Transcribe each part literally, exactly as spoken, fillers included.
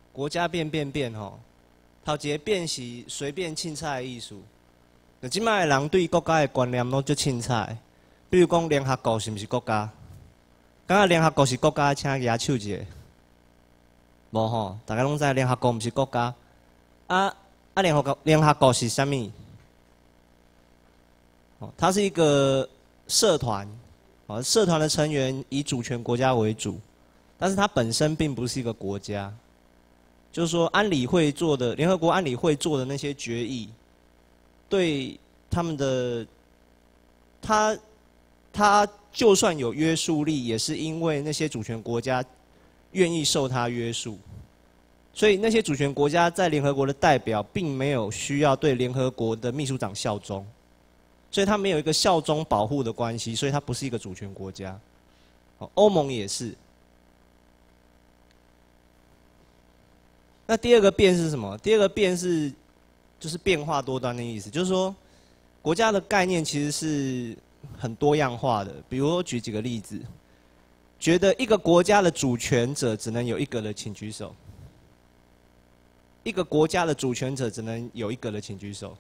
国家变变变吼，头一个变是随便凊彩的意思。那即摆的人对国家的观念拢足凊彩，比如讲联合国是毋是国家？敢若联合国是国家，请举手一下。无吼，大家拢知联合国毋是国家。啊啊，联合国联合国是啥物？哦，它是一个社团，哦，社团的成员以主权国家为主，但是它本身并不是一个国家。就是说，安理会做的联合国安理会做的那些决议，对他们的，他他就算有约束力，也是因为那些主权国家愿意受它约束。所以那些主权国家在联合国的代表，并没有需要对联合国的秘书长效忠，所以它没有一个效忠保护的关系，所以它不是一个主权国家。欧盟也是。那第二个变是什么？第二个变是就是变化多端的意思，就是说国家的概念其实是很多样化的。比如我举几个例子，觉得一个国家的主权者只能有一个的，请举手。一个国家的主权者只能有一个的，请举手。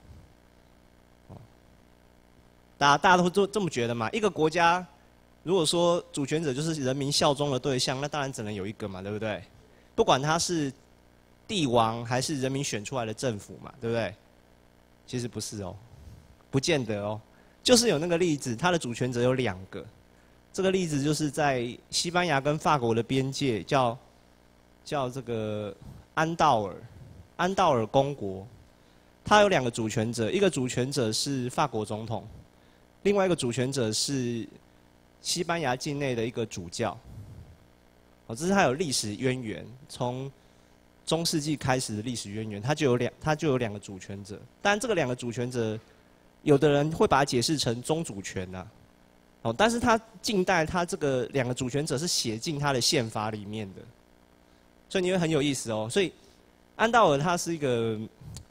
大家大家都这这么觉得嘛？一个国家如果说主权者就是人民效忠的对象，那当然只能有一个嘛，对不对？不管他是帝王还是人民选出来的政府嘛，对不对？其实不是哦，不见得哦。就是有那个例子，他的主权者有两个。这个例子就是在西班牙跟法国的边界，叫叫这个安道尔。安道尔公国，它有两个主权者，一个主权者是法国总统，另外一个主权者是西班牙境内的一个主教。哦，这是它有历史渊源，从中世纪开始的历史渊源，它就有两，它就有两个主权者。当然，这个两个主权者，有的人会把它解释成宗主权呐、啊，哦，但是它近代它这个两个主权者是写进它的宪法里面的，所以你会很有意思哦，所以。安道尔它是一个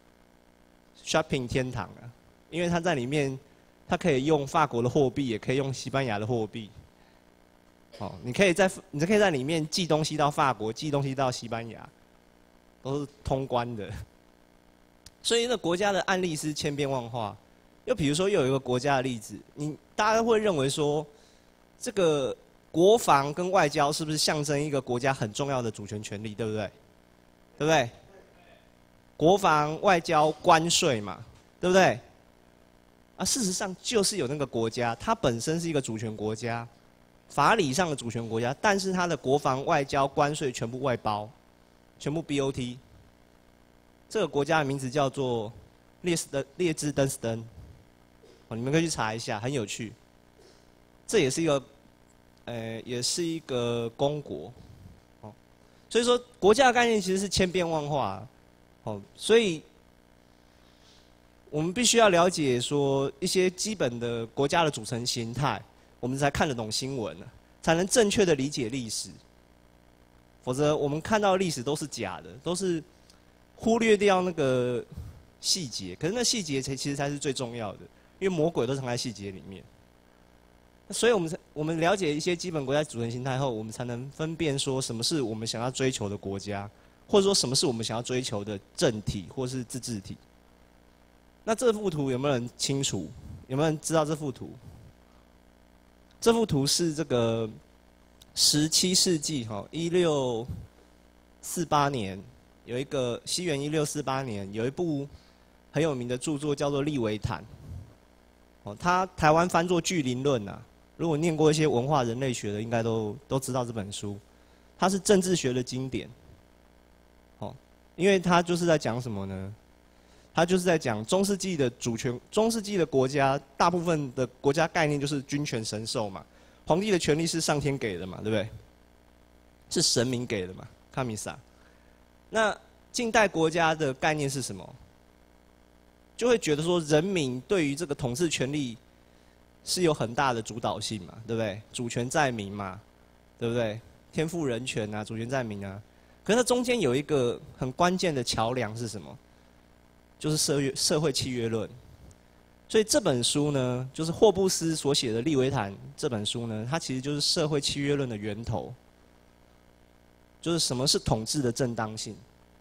shopping 天堂啊，因为它在里面，它可以用法国的货币，也可以用西班牙的货币。哦，你可以在你可以在里面寄东西到法国，寄东西到西班牙，都是通关的。所以那国家的案例是千变万化。又比如说，又有一个国家的例子，你大家会认为说，这个国防跟外交是不是象征一个国家很重要的主权权利，对不对？对不对？国防、外交、关税嘛，对不对？啊，事实上就是有那个国家，它本身是一个主权国家，法理上的主权国家，但是它的国防、外交、关税全部外包，全部 B O T。这个国家的名字叫做列斯登列支敦斯登，哦，你们可以去查一下，很有趣。这也是一个，呃，也是一个公国，哦，所以说国家的概念其实是千变万化。哦，所以我们必须要了解说一些基本的国家的组成形态，我们才看得懂新闻，才能正确的理解历史。否则，我们看到的历史都是假的，都是忽略掉那个细节。可是那细节才其实才是最重要的，因为魔鬼都藏在细节里面。所以我们才我们了解一些基本国家组成形态后，我们才能分辨说什么是我们想要追求的国家。或者说什么是我们想要追求的政体或是自治体？那这幅图有没有人清楚？有没有人知道这幅图？这幅图是这个十七世纪哈，一六四八年有一个西元一六四八年有一部很有名的著作叫做《利维坦》。哦，它台湾翻作《巨灵论》呐。如果念过一些文化人类学的，应该都都知道这本书。它是政治学的经典。因为他就是在讲什么呢？他就是在讲中世纪的主权，中世纪的国家大部分的国家概念就是君权神授嘛，皇帝的权力是上天给的嘛，对不对？是神明给的嘛，卡米萨。那近代国家的概念是什么？就会觉得说人民对于这个统治权力是有很大的主导性嘛，对不对？主权在民嘛，对不对？天赋人权啊，主权在民啊。可是它中间有一个很关键的桥梁是什么？就是社约社会契约论。所以这本书呢，就是霍布斯所写的《利维坦》这本书呢，它其实就是社会契约论的源头。就是什么是统治的正当性？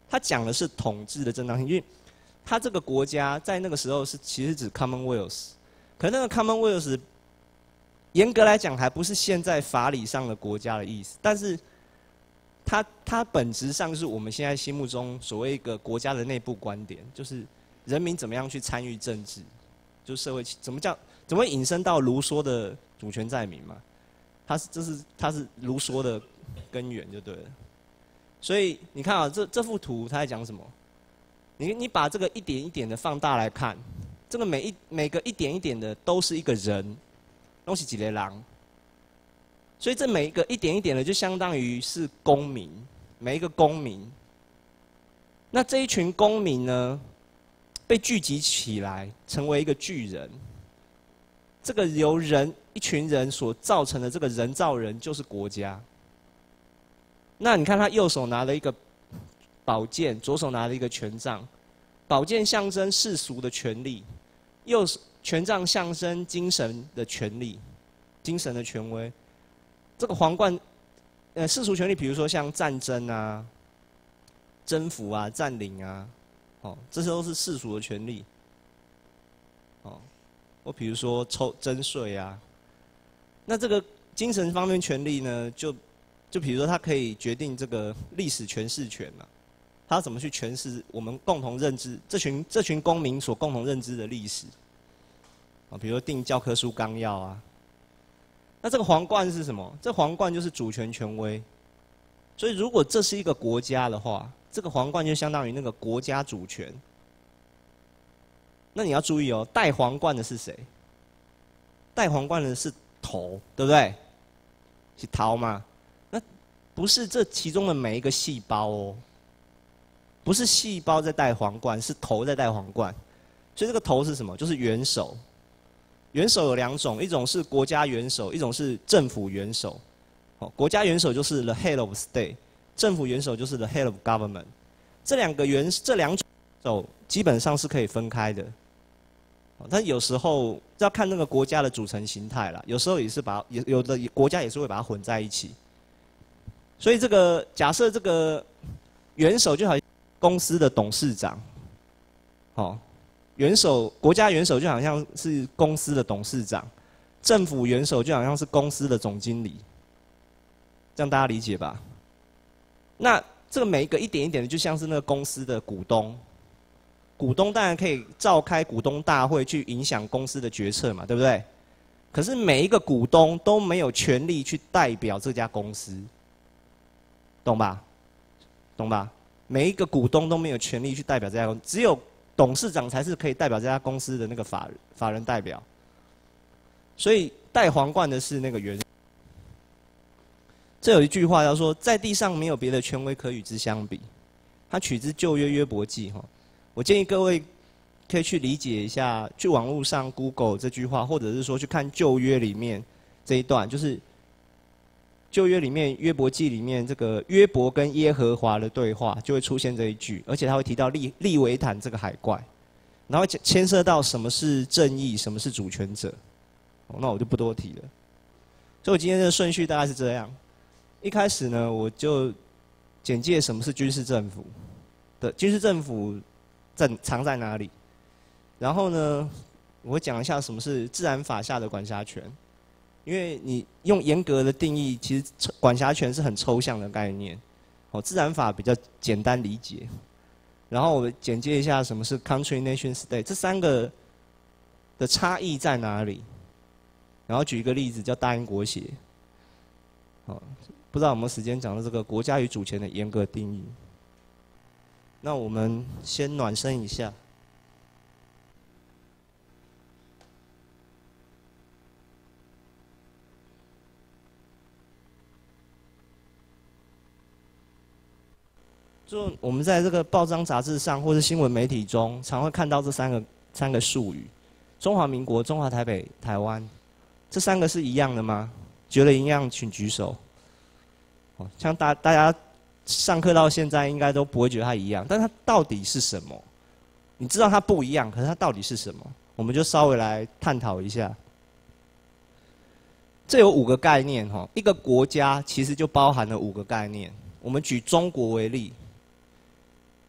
它讲的是统治的正当性，因为它这个国家在那个时候是其实指 Commonwealth， 可是那个 Commonwealth 严格来讲还不是现在法理上的国家的意思，但是它它本质上是我们现在心目中所谓一个国家的内部观点，就是人民怎么样去参与政治，就是社会怎么叫怎么会引申到卢梭的主权在民嘛？它是这是它是卢梭的根源就对了。所以你看啊，这这幅图它在讲什么？你你把这个一点一点的放大来看，这个每一每个一点一点的都是一个人，都是几类狼。所以这每一个一点一点的就相当于是公民，每一个公民。那这一群公民呢，被聚集起来，成为一个巨人。这个由人一群人所造成的这个人造人就是国家。那你看他右手拿了一个宝剑，左手拿了一个权杖。宝剑象征世俗的权利，右手权杖象征精神的权利，精神的权威。这个皇冠，呃，世俗权利，比如说像战争啊、征服啊、占领啊，哦，这些都是世俗的权利。哦，或比如说抽征税啊。那这个精神方面权利呢，就就比如说他可以决定这个历史诠释权嘛，他怎么去诠释我们共同认知这群这群公民所共同认知的历史。啊，比如说定教科书纲要啊。那这个皇冠是什么？这皇冠就是主权权威。所以如果这是一个国家的话，这个皇冠就相当于那个国家主权。那你要注意哦，戴皇冠的是谁？戴皇冠的是头，对不对？是头嘛？那不是这其中的每一个细胞哦，不是细胞在戴皇冠，是头在戴皇冠。所以这个头是什么？就是元首。元首有两种，一种是国家元首，一种是政府元首。哦，国家元首就是 the head of state， 政府元首就是 the head of government。这两个元这两种首基本上是可以分开的。但有时候要看那个国家的组成形态啦，有时候也是把也有的国家也是会把它混在一起。所以这个假设这个元首就好像公司的董事长，哦，元首国家元首就好像是公司的董事长，政府元首就好像是公司的总经理，这样大家理解吧？那这个每一个一点一点的，就像是那个公司的股东。股东当然可以召开股东大会去影响公司的决策嘛，对不对？可是每一个股东都没有权利去代表这家公司，懂吧？懂吧？每一个股东都没有权利去代表这家公司，只有董事长才是可以代表这家公司的那个法法人代表。所以戴皇冠的是那个元首。这有一句话叫说，在地上没有别的权威可与之相比，它取自旧约约伯记哈。我建议各位可以去理解一下，去网络上 Google 这句话，或者是说去看旧约里面这一段，就是旧约里面约伯记里面这个约伯跟耶和华的对话，就会出现这一句，而且他会提到利利维坦这个海怪，然后牵涉到什么是正义，什么是主权者。哦，那我就不多提了。所以我今天的顺序大概是这样：一开始呢，我就简介什么是军事政府的军事政府。在藏在哪里？然后呢，我会讲一下什么是自然法下的管辖权，因为你用严格的定义，其实管辖权是很抽象的概念。哦，自然法比较简单理解。然后我简介一下什么是 country, nation, state， 这三个的差异在哪里？然后举一个例子，叫大英国协。哦，不知道有没有时间讲到这个国家与主权的严格定义。那我们先暖身一下。就我们在这个报章杂志上，或是新闻媒体中，常会看到这三个三个术语：中华民国、中华台北、台湾。这三个是一样的吗？觉得一样，请举手。哦，像大大家。上课到现在应该都不会觉得它一样，但它到底是什么？你知道它不一样，可是它到底是什么？我们就稍微来探讨一下。这有五个概念哈，一个国家其实就包含了五个概念。我们举中国为例，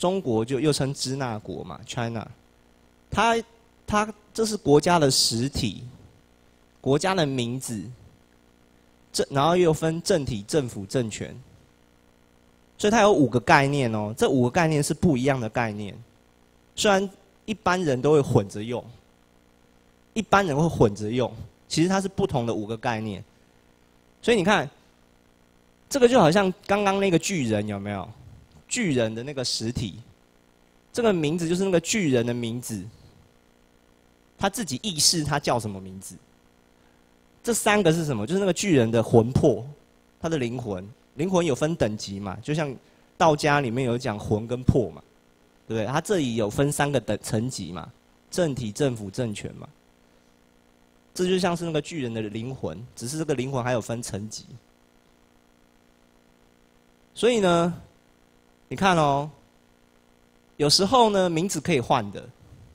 中国就又称支那国嘛 ，China， 它它这是国家的实体，国家的名字，政然后又分政体、政府、政权，所以它有五个概念哦，这五个概念是不一样的概念，虽然一般人都会混着用，一般人会混着用，其实它是不同的五个概念，所以你看，这个就好像刚刚那个巨人有没有？巨人的那个实体，这个名字就是那个巨人的名字，他自己意识他叫什么名字。这三个是什么？就是那个巨人的魂魄，他的灵魂。灵魂有分等级嘛，就像道家里面有讲魂跟魄嘛，对不对？他这里有分三个等层级嘛，政体、政府、政权嘛。这就像是那个巨人的灵魂，只是这个灵魂还有分层级。所以呢，你看哦，有时候呢，名字可以换的，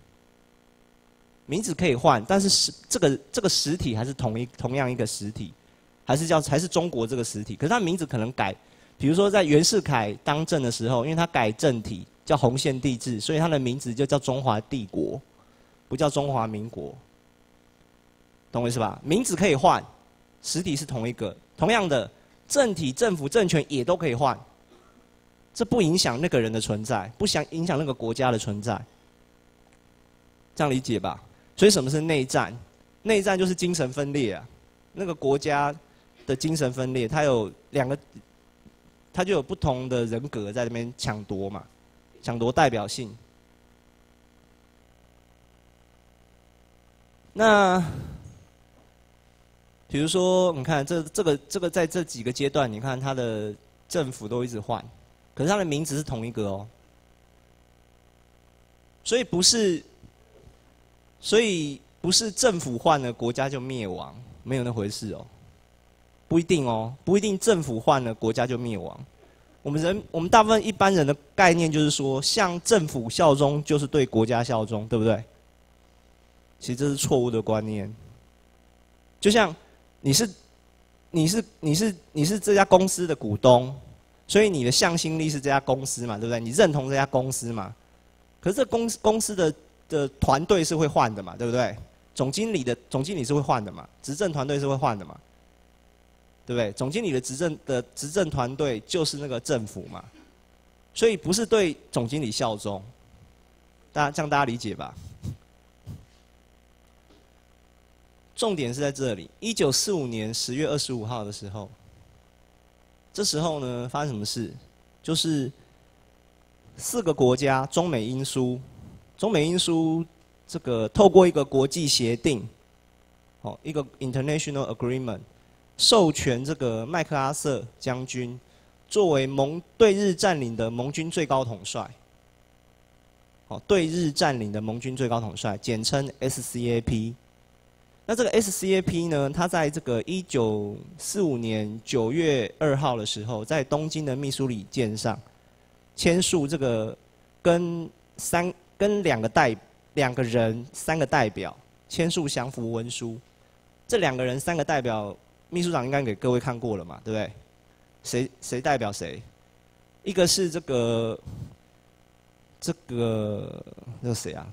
名字可以换，但是实这个这个实体还是同一同样一个实体，还是叫还是中国这个实体，可是它名字可能改，比如说在袁世凯当政的时候，因为他改政体叫洪宪帝制，所以他的名字就叫中华帝国，不叫中华民国，懂我意思吧？名字可以换，实体是同一个，同样的。政体、政府、政权也都可以换，这不影响那个人的存在，不想影响那个国家的存在，这样理解吧？所以什么是内战？内战就是精神分裂啊，那个国家的精神分裂，它有两个，它就有不同的人格在那边抢夺嘛，抢夺代表性。那比如说，你看这这个这个在这几个阶段，你看它的政府都一直换，可是它的名字是同一个哦。所以不是，所以不是政府换了国家就灭亡，没有那回事哦。不一定哦，不一定政府换了国家就灭亡。我们人，我们大部分一般人的概念就是说，向政府效忠就是对国家效忠，对不对？其实这是错误的观念，就像。你是，你是你是你是这家公司的股东，所以你的向心力是这家公司嘛，对不对？你认同这家公司嘛？可是这公司公司的的团队是会换的嘛，对不对？总经理的总经理是会换的嘛，执政团队是会换的嘛，对不对？总经理的执政的执政团队就是那个政府嘛，所以不是对总经理效忠，大家这样大家理解吧？重点是在这里。一九四五年十月二十五号的时候，这时候呢发生什么事？就是四个国家中美英苏，中美英苏这个透过一个国际协定，哦，一个 international agreement， 授权这个麦克阿瑟将军作为盟对日占领的盟军最高统帅。哦，对日占领的盟军最高统帅，简称 S C A P。那这个 S C A P 呢，它在这个一九四五年九月二号的时候，在东京的密苏里舰上签署这个跟三跟两个代两个人三个代表签署降服文书。这两个人三个代表，秘书长应该给各位看过了嘛，对不对？谁谁代表谁？一个是这个这个那谁啊？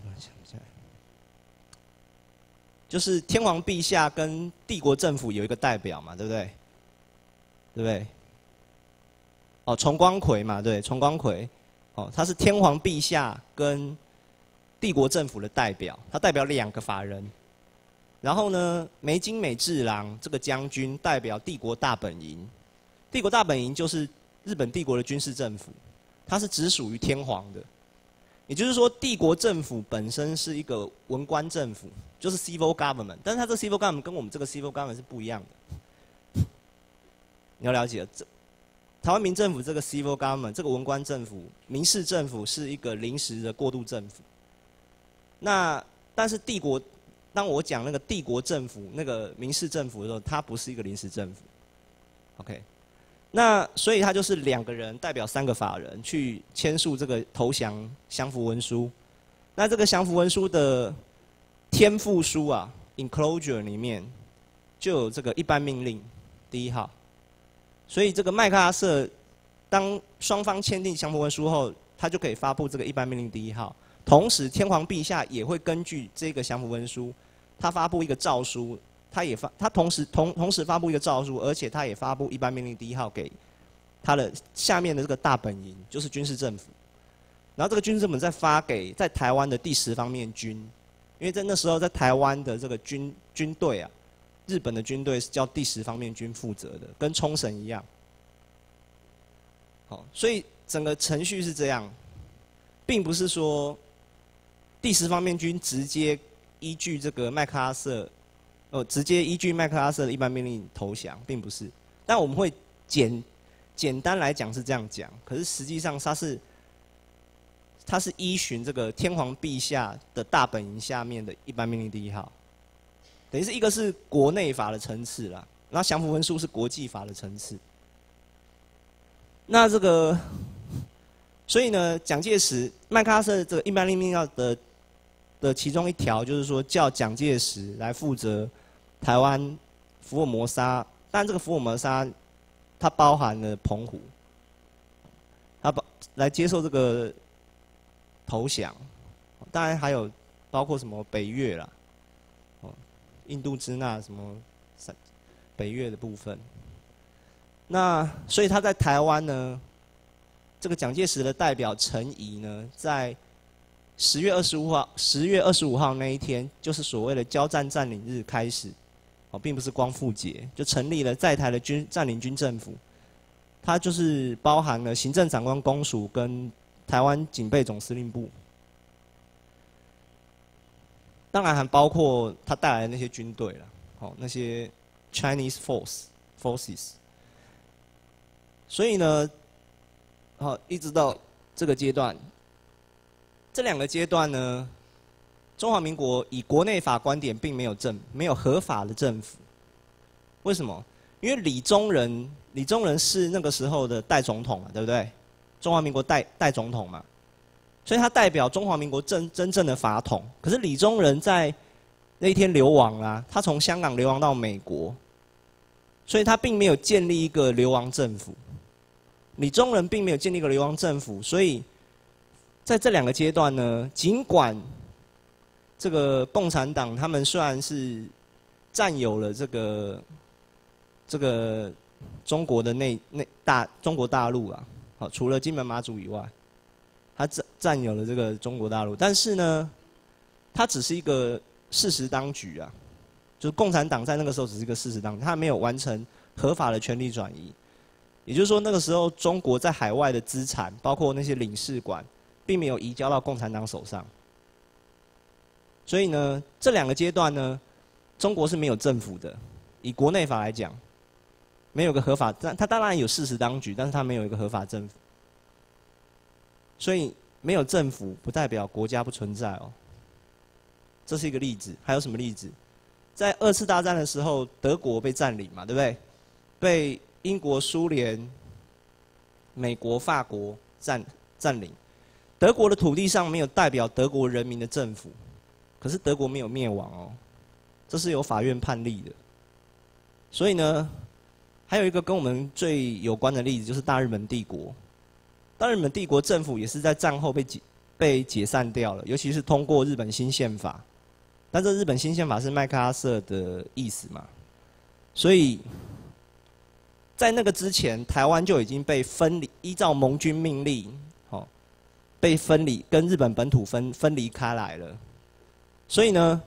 就是天皇陛下跟帝国政府有一个代表嘛，对不对？对不对？哦，崇光葵嘛，对，崇光葵，哦，他是天皇陛下跟帝国政府的代表，他代表两个法人。然后呢，梅津美治郎这个将军代表帝国大本营，帝国大本营就是日本帝国的军事政府，它是直属于天皇的。也就是说，帝国政府本身是一个文官政府，就是 civil government， 但是它这个 civil government 跟我们这个 civil government 是不一样的。你要了解，这台湾民政府这个 civil government 这个文官政府、民事政府是一个临时的过渡政府。那但是帝国，当我讲那个帝国政府、那个民事政府的时候，它不是一个临时政府。OK。那所以他就是两个人代表三个法人去签署这个投降降服文书。那这个降服文书的天附书啊 ，enclosure 里面就有这个一般命令第一号。所以这个麦克阿瑟当双方签订降服文书后， 他就可以发布这个一般命令第一号。同时，天皇陛下也会根据这个降服文书，他发布一个诏书，他也发，他同时同同时发布一个诏书，而且他也发布一般命令第一号给他的下面的这个大本营，就是军事政府。然后这个军事政府再发给在台湾的第十方面军，因为在那时候在台湾的这个军军队啊，日本的军队是叫第十方面军负责的，跟冲绳一样。好，所以整个程序是这样，并不是说第十方面军直接依据这个麦克阿瑟，呃，直接依据麦克阿瑟的一般命令投降，并不是。但我们会简简单来讲是这样讲，可是实际上它是它是依循这个天皇陛下的大本营下面的一般命令第一号，等于是一个是国内法的层次啦，然后降服文书是国际法的层次。那这个，所以呢，蒋介石麦克阿瑟这个一般命令要的的其中一条就是说，叫蒋介石来负责台湾福尔摩沙，但这个福尔摩沙它包含了澎湖，它包来接受这个投降，当然还有包括什么北越啦，哦，印度支那什么北越的部分。那所以他在台湾呢，这个蒋介石的代表陈仪呢，在十月二十五号，十月二十五号那一天，就是所谓的交战占领日开始，哦，并不是光复节，就成立了在台的军占领军政府，它就是包含了行政长官公署跟台湾警备总司令部，当然还包括他带来的那些军队了，哦，那些 Chinese force forces。所以呢，好，一直到这个阶段，这两个阶段呢，中华民国以国内法观点并没有政，没有合法的政府。为什么？因为李宗仁，李宗仁是那个时候的代总统嘛，对不对？中华民国代代总统嘛，所以他代表中华民国真真正的法统。可是李宗仁在那一天流亡啦，他从香港流亡到美国，所以他并没有建立一个流亡政府。李宗仁并没有建立一个流亡政府，所以在这两个阶段呢，尽管这个共产党他们虽然是占有了这个这个中国的内内大中国大陆啊，好，除了金门马祖以外，他占占有了这个中国大陆，但是呢，他只是一个事实当局啊，就是共产党在那个时候只是一个事实当局，他没有完成合法的权力转移。也就是说，那个时候中国在海外的资产，包括那些领事馆，并没有移交到共产党手上。所以呢，这两个阶段呢，中国是没有政府的。以国内法来讲，没有个合法，但它当然有事实当局，但是它没有一个合法政府。所以没有政府不代表国家不存在哦。这是一个例子。还有什么例子？在二次大战的时候，德国被占领嘛，对不对？被英国、苏联、美国、法国占占领，德国的土地上没有代表德国人民的政府，可是德国没有灭亡哦，这是有法院判例的。所以呢，还有一个跟我们最有关的例子就是大日本帝国。大日本帝国政府也是在战后被解被解散掉了，尤其是通过日本新宪法。但这日本新宪法是麦克阿瑟的意思嘛，所以在那个之前，台湾就已经被分离，依照盟军命令，哦，被分离，跟日本本土分分离开来了。所以呢，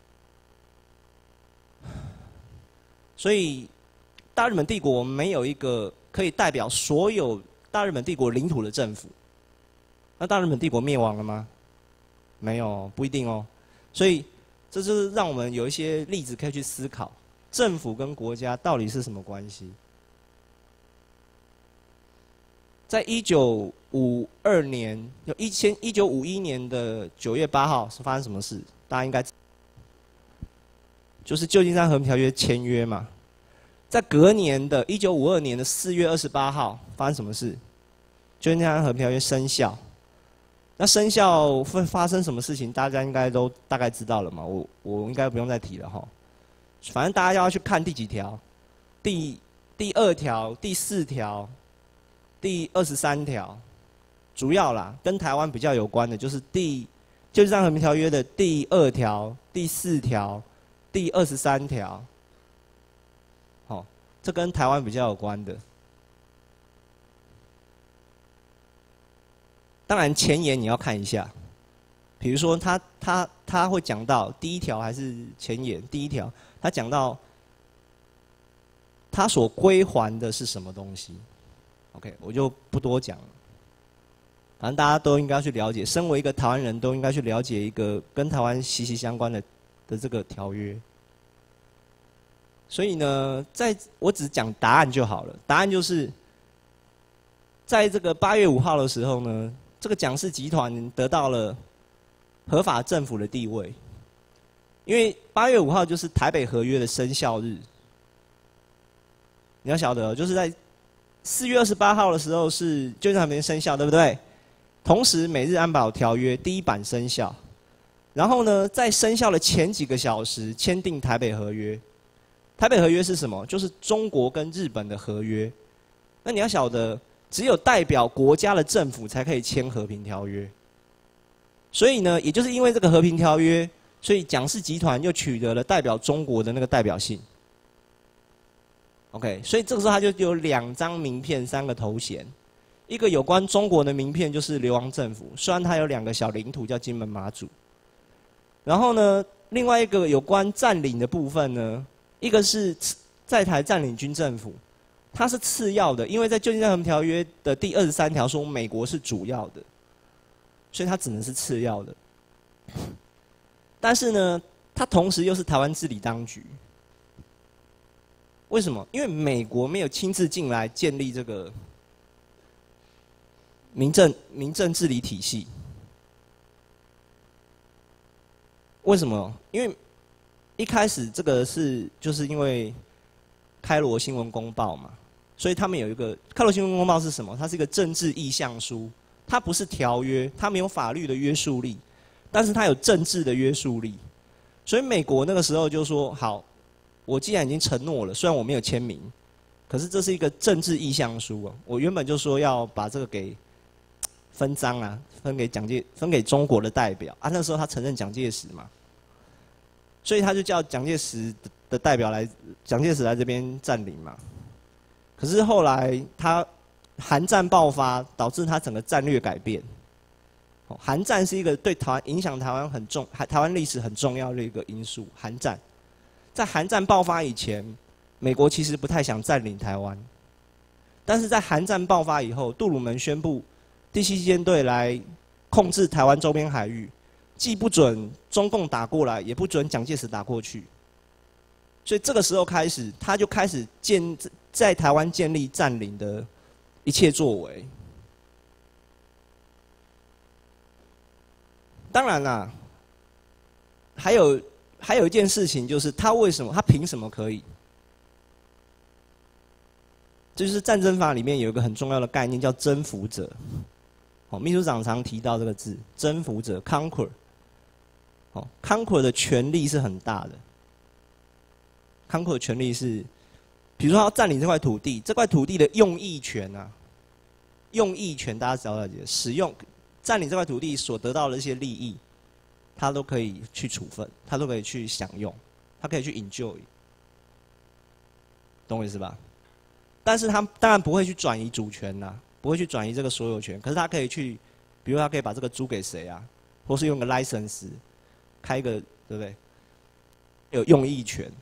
所以大日本帝国没有一个可以代表所有大日本帝国领土的政府。那大日本帝国灭亡了吗？没有，不一定哦。所以这就是让我们有一些例子可以去思考，政府跟国家到底是什么关系。在一九五二年，有一千一九五一年的九月八号是发生什么事？大家应该就是旧金山和平条约签约嘛。在隔年的一九五二年的四月二十八号发生什么事？旧金山和平条约生效。那生效会发生什么事情？大家应该都大概知道了嘛。我我应该不用再提了哈。反正大家要去看第几条，第第二条、第四条。第二十三条， 主要啦，跟台湾比较有关的就是第旧金山和平条约的第二条、第四条、第二十三条。好，这跟台湾比较有关的。当然前言你要看一下，比如说他他他会讲到第一条还是前言，第一条他讲到他所归还的是什么东西。OK， 我就不多讲了。反正大家都应该去了解，身为一个台湾人都应该去了解一个跟台湾息息相关的的这个条约。所以呢，在我只讲答案就好了。答案就是，在这个八月五号的时候呢，这个蒋氏集团得到了合法政府的地位，因为八月五号就是台北合约的生效日。你要晓得，就是在四月二十八号的时候是旧金山和平生效，对不对？同时，美日安保条约第一版生效，然后呢，在生效的前几个小时签订台北合约。台北合约是什么？就是中国跟日本的合约。那你要晓得，只有代表国家的政府才可以签和平条约。所以呢，也就是因为这个和平条约，所以蒋氏集团又取得了代表中国的那个代表性。OK， 所以这个时候他就有两张名片，三个头衔。一个有关中国的名片就是流亡政府，虽然它有两个小领土叫金门马祖。然后呢，另外一个有关占领的部分呢，一个是在台占领军政府，它是次要的，因为在旧金山和平条约的第二十三条说美国是主要的，所以它只能是次要的。但是呢，它同时又是台湾治理当局。为什么？因为美国没有亲自进来建立这个民政民政治理体系。为什么？因为一开始这个是就是因为开罗新闻公报嘛，所以他们有一个开罗新闻公报是什么？它是一个政治意向书，它不是条约，它没有法律的约束力，但是它有政治的约束力。所以美国那个时候就说：好，我既然已经承诺了，虽然我没有签名，可是这是一个政治意向书啊。我原本就说要把这个给分赃啊，分给蒋介，分给中国的代表啊。那时候他承认蒋介石嘛，所以他就叫蒋介石的代表来，蒋介石来这边占领嘛。可是后来他韩战爆发，导致他整个战略改变。韩战是一个对台湾影响台湾很重，台湾历史很重要的一个因素。韩战。在韩战爆发以前，美国其实不太想占领台湾，但是在韩战爆发以后，杜鲁门宣布第七舰队来控制台湾周边海域，既不准中共打过来，也不准蒋介石打过去。所以这个时候开始，他就开始建在台湾建立占领的一切作为。当然啦，还有。还有一件事情就是，他为什么，他凭什么可以？这就是战争法里面有一个很重要的概念，叫征服者。哦，秘书长常提到这个字，征服者 （conquer）。哦 ，conquer 的权力是很大的。conquer 的权力是，比如说要占领这块土地，这块土地的用益权啊，用益权大家只要了解，使用占领这块土地所得到的一些利益。他都可以去处分，他都可以去享用，他可以去 enjoy， 懂我意思吧？但是他当然不会去转移主权呐，不会去转移这个所有权。可是他可以去，比如他可以把这个租给谁啊，或是用个 license 开一个，对不对？有用益权。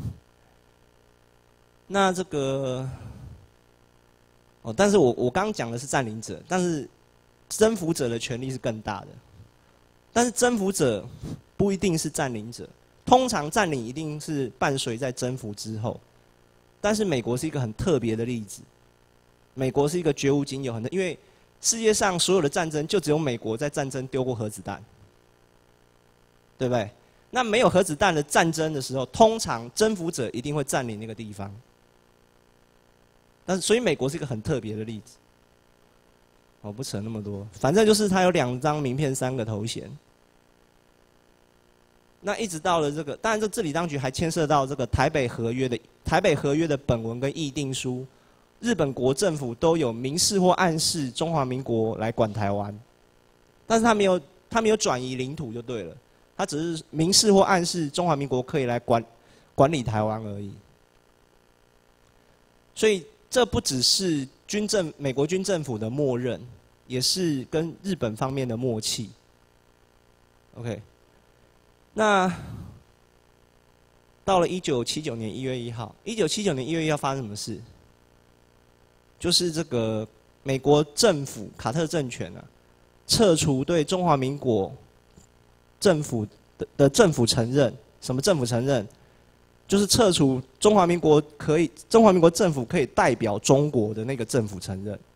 那这个，哦，但是我我刚刚讲的是占领者，但是征服者的权利是更大的。但是征服者不一定是占领者，通常占领一定是伴随在征服之后。但是美国是一个很特别的例子，美国是一个绝无仅有很，因为世界上所有的战争就只有美国在战争丢过核子弹，对不对？那没有核子弹的战争的时候，通常征服者一定会占领那个地方。但是所以美国是一个很特别的例子。我不扯那么多，反正就是他有两张名片，三个头衔。那一直到了这个，当然这治理当局还牵涉到这个台北合约的台北合约的本文跟议定书， 日本国政府都有明示或暗示中华民国来管台湾，但是他没有他没有转移领土就对了，他只是明示或暗示中华民国可以来管管理台湾而已。所以这不只是军政美国军政府的默认，也是跟日本方面的默契。OK， 那到了一九七九年一月一号，一九七九年一月一号发生什么事？就是这个美国政府卡特政权啊，撤除对中华民国政府的的政府承认。什么政府承认？就是撤除中华民国可以中华民国政府可以代表中国的那个政府承认。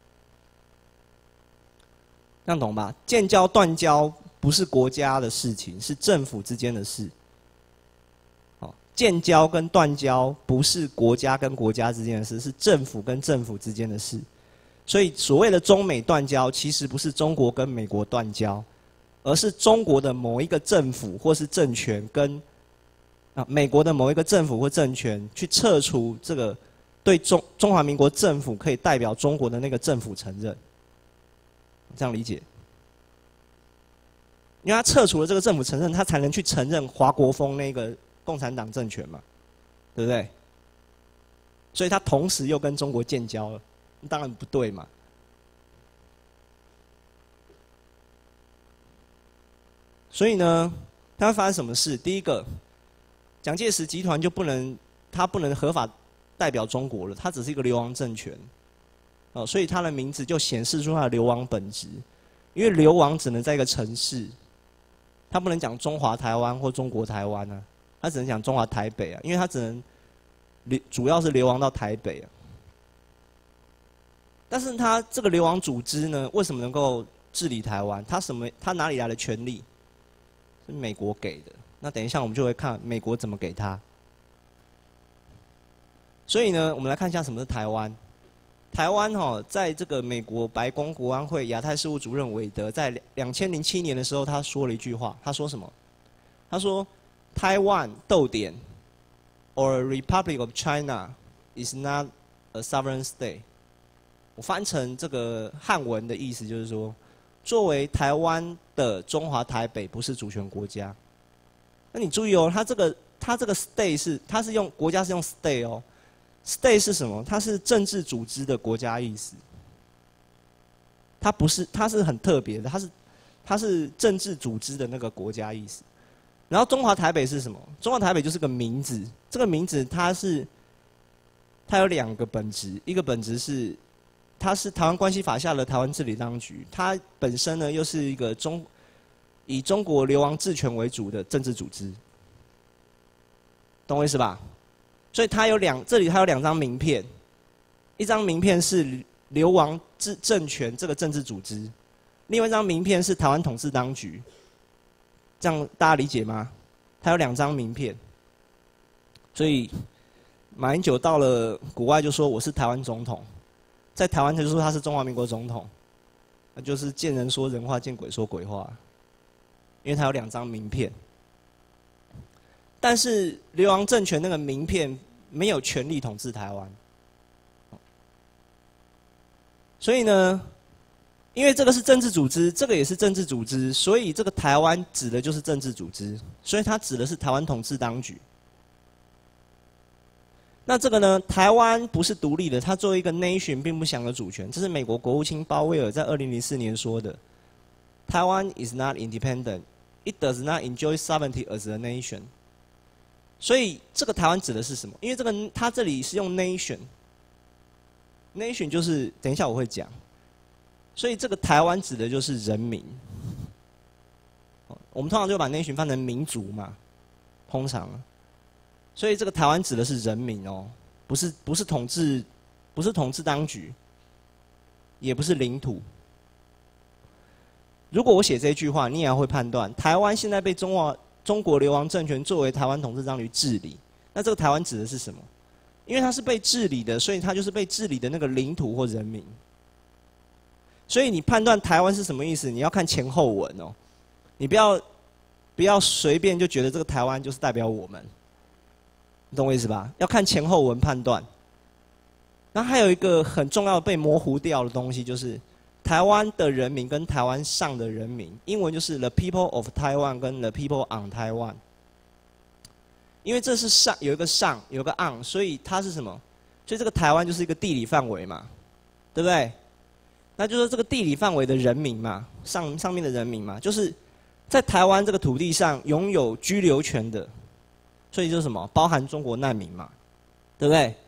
这样懂吧？建交断交不是国家的事情，是政府之间的事。好，建交跟断交不是国家跟国家之间的事，是政府跟政府之间的事。所以所谓的中美断交，其实不是中国跟美国断交，而是中国的某一个政府或是政权跟啊美国的某一个政府或政权去撤除这个对中中华民国政府可以代表中国的那个政府承认。这样理解？因为他撤除了这个政府承认，他才能去承认华国锋那个共产党政权嘛，对不对？所以他同时又跟中国建交了，当然不对嘛。所以呢，他会发生什么事？第一个，蒋介石集团就不能，他不能合法代表中国了，他只是一个流亡政权。哦，所以他的名字就显示出他的流亡本质，因为流亡只能在一个城市，他不能讲中华台湾或中国台湾啊，他只能讲中华台北啊，因为他只能流主要是流亡到台北啊。但是他这个流亡组织呢，为什么能够治理台湾？他什么？他哪里来的权利？是美国给的。那等一下我们就会看美国怎么给他。所以呢，我们来看一下什么是台湾。台湾哈，在这个美国白宫国安会亚太事务主任韦德在两千零七年的时候，他说了一句话，他说什么？他说：“台湾逗点 or Republic of China is not a sovereign state。”我翻成这个汉文的意思就是说，作为台湾的中华台北不是主权国家。那你注意哦，它这个它这个 state 是它是用国家是用 state 哦。state 是什么？它是政治组织的国家意思。它不是，它是很特别的，它是它是政治组织的那个国家意思。然后中华台北是什么？中华台北就是个名字，这个名字它是它有两个本质，一个本质是它是台湾关系法下的台湾治理当局，它本身呢又是一个中以中国流亡治权为主的政治组织，懂我意思吧？所以它有两，这里它有两张名片，一张名片是流亡治政权这个政治组织，另外一张名片是台湾统治当局。这样大家理解吗？它有两张名片，所以马英九到了国外就说我是台湾总统，在台湾他就说他是中华民国总统，那就是见人说人话，见鬼说鬼话，因为他有两张名片。但是流亡政权那个名片没有权力统治台湾，所以呢，因为这个是政治组织，这个也是政治组织，所以这个台湾指的就是政治组织，所以它指的是台湾统治当局。那这个呢，台湾不是独立的，它作为一个 nation 并不享有主权，这是美国国务卿鲍威尔在二零零四年说的。台湾 is not independent, it does not enjoy sovereignty as a nation。所以这个台湾指的是什么？因为这个它这里是用 nation，nation 就是等一下我会讲，所以这个台湾指的就是人民。我们通常就把 nation 翻成民族嘛，通常，所以这个台湾指的是人民哦，不是不是统治，不是统治当局，也不是领土。如果我写这句话，你也要会判断，台湾现在被中华。中国流亡政权作为台湾统治当局治理，那这个台湾指的是什么？因为它是被治理的，所以它就是被治理的那个领土或人民。所以你判断台湾是什么意思，你要看前后文哦，你不要不要随便就觉得这个台湾就是代表我们，你懂我意思吧？要看前后文判断。 然后还有一个很重要的被模糊掉的东西，就是台湾的人民跟台湾上的人民，英文就是 the people of Taiwan 跟 the people on Taiwan。因为这是上有一个上有一个 on， 所以它是什么？所以这个台湾就是一个地理范围嘛，对不对？那就是这个地理范围的人民嘛，上上面的人民嘛，就是在台湾这个土地上拥有居留权的，所以就是什么？包含中国难民嘛，对不对？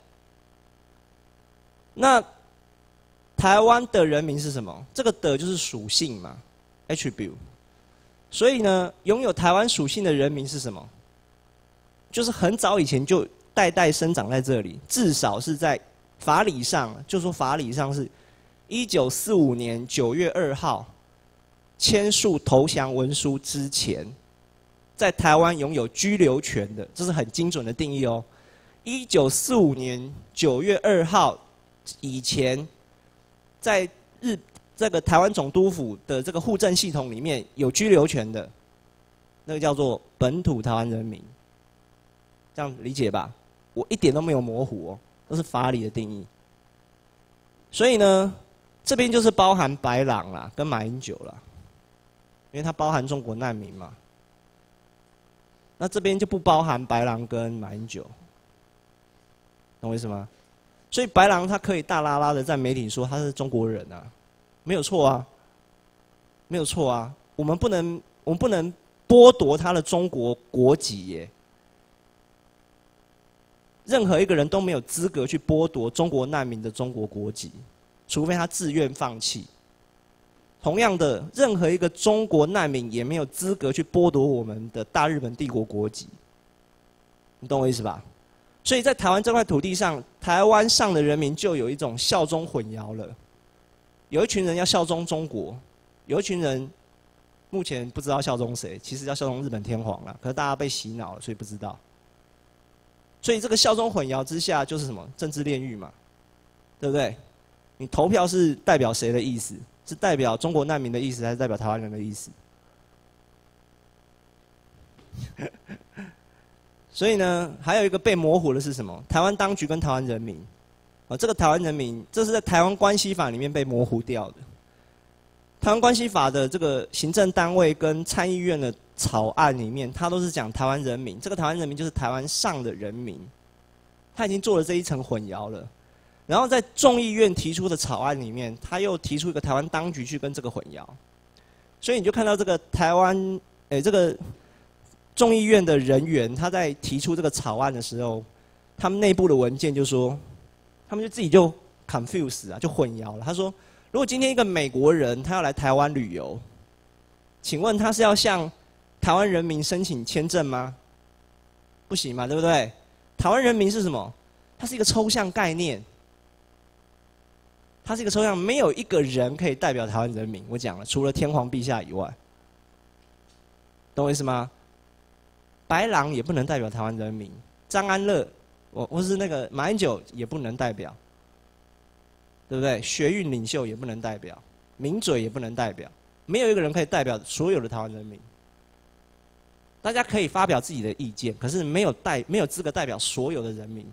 那台湾的人民是什么？这个的就是属性嘛 ，attribute。所以呢，拥有台湾属性的人民是什么？就是很早以前就代代生长在这里，至少是在法理上，就说法理上是一九四五年九月二号签署投降文书之前，在台湾拥有居留权的，这是很精准的定义哦。一九四五年九月二号以前，在日这个台湾总督府的这个户政系统里面有居留权的，那个叫做本土台湾人民，这样理解吧？我一点都没有模糊哦，都是法理的定义。所以呢，这边就是包含白狼啦，跟马英九啦，因为它包含中国难民嘛。那这边就不包含白狼跟马英九，懂我意思吗？所以白狼他可以大拉拉的在媒体说他是中国人啊，没有错啊，没有错啊。我们不能，我们不能剥夺他的中国国籍耶。任何一个人都没有资格去剥夺中国难民的中国国籍，除非他自愿放弃。同样的，任何一个中国难民也没有资格去剥夺我们的大日本帝国国籍。你懂我意思吧？所以在台湾这块土地上，台湾上的人民就有一种效忠混淆了。有一群人要效忠中国，有一群人目前不知道效忠谁，其实要效忠日本天皇了，可是大家被洗脑了，所以不知道。所以这个效忠混淆之下，就是什么政治炼狱嘛，对不对？你投票是代表谁的意思？是代表中国难民的意思，还是代表台湾人的意思？所以呢，还有一个被模糊的是什么？台湾当局跟台湾人民，啊，这个台湾人民，这是在台湾关系法里面被模糊掉的。台湾关系法的这个行政单位跟参议院的草案里面，它都是讲台湾人民，这个台湾人民就是台湾上的人民，他已经做了这一层混淆了。然后在众议院提出的草案里面，他又提出一个台湾当局去跟这个混淆，所以你就看到这个台湾，诶，这个众议院的人员他在提出这个草案的时候，他们内部的文件就说，他们就自己就 confuse 啊，就混淆了。他说，如果今天一个美国人他要来台湾旅游，请问他是要向台湾人民申请签证吗？不行嘛，对不对？台湾人民是什么？它是一个抽象概念。它是一个抽象，没有一个人可以代表台湾人民。我讲了，除了天皇陛下以外，懂我意思吗？白狼也不能代表台湾人民，张安乐，我或是那个马英九也不能代表，对不对？学运领袖也不能代表，名嘴也不能代表，没有一个人可以代表所有的台湾人民。大家可以发表自己的意见，可是没有代没有资格代表所有的人民。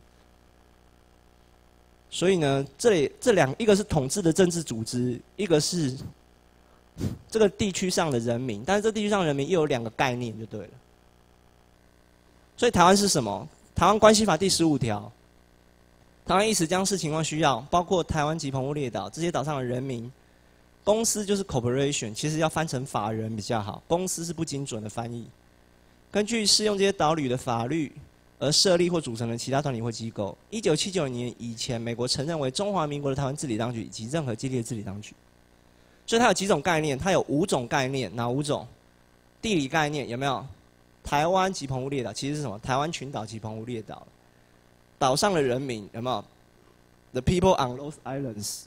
所以呢，这里这两一个是统治的政治组织，一个是这个地区上的人民，但是这地区上的人民又有两个概念就对了。所以台湾是什么？台湾关系法第十五条，台湾意思将视情况需要，包括台湾及澎湖列岛这些岛上的人民，公司就是 corporation， 其实要翻成法人比较好，公司是不精准的翻译。根据适用这些岛屿的法律而设立或组成的其他团体或机构。一九七九年以前，美国承认为中华民国的台湾治理当局以及任何激烈的治理当局。所以它有几种概念？它有五种概念，哪五种？地理概念有没有？台湾及澎湖列岛其实是什么？台湾群岛及澎湖列岛，岛上的人民有没有 ？The people on those islands。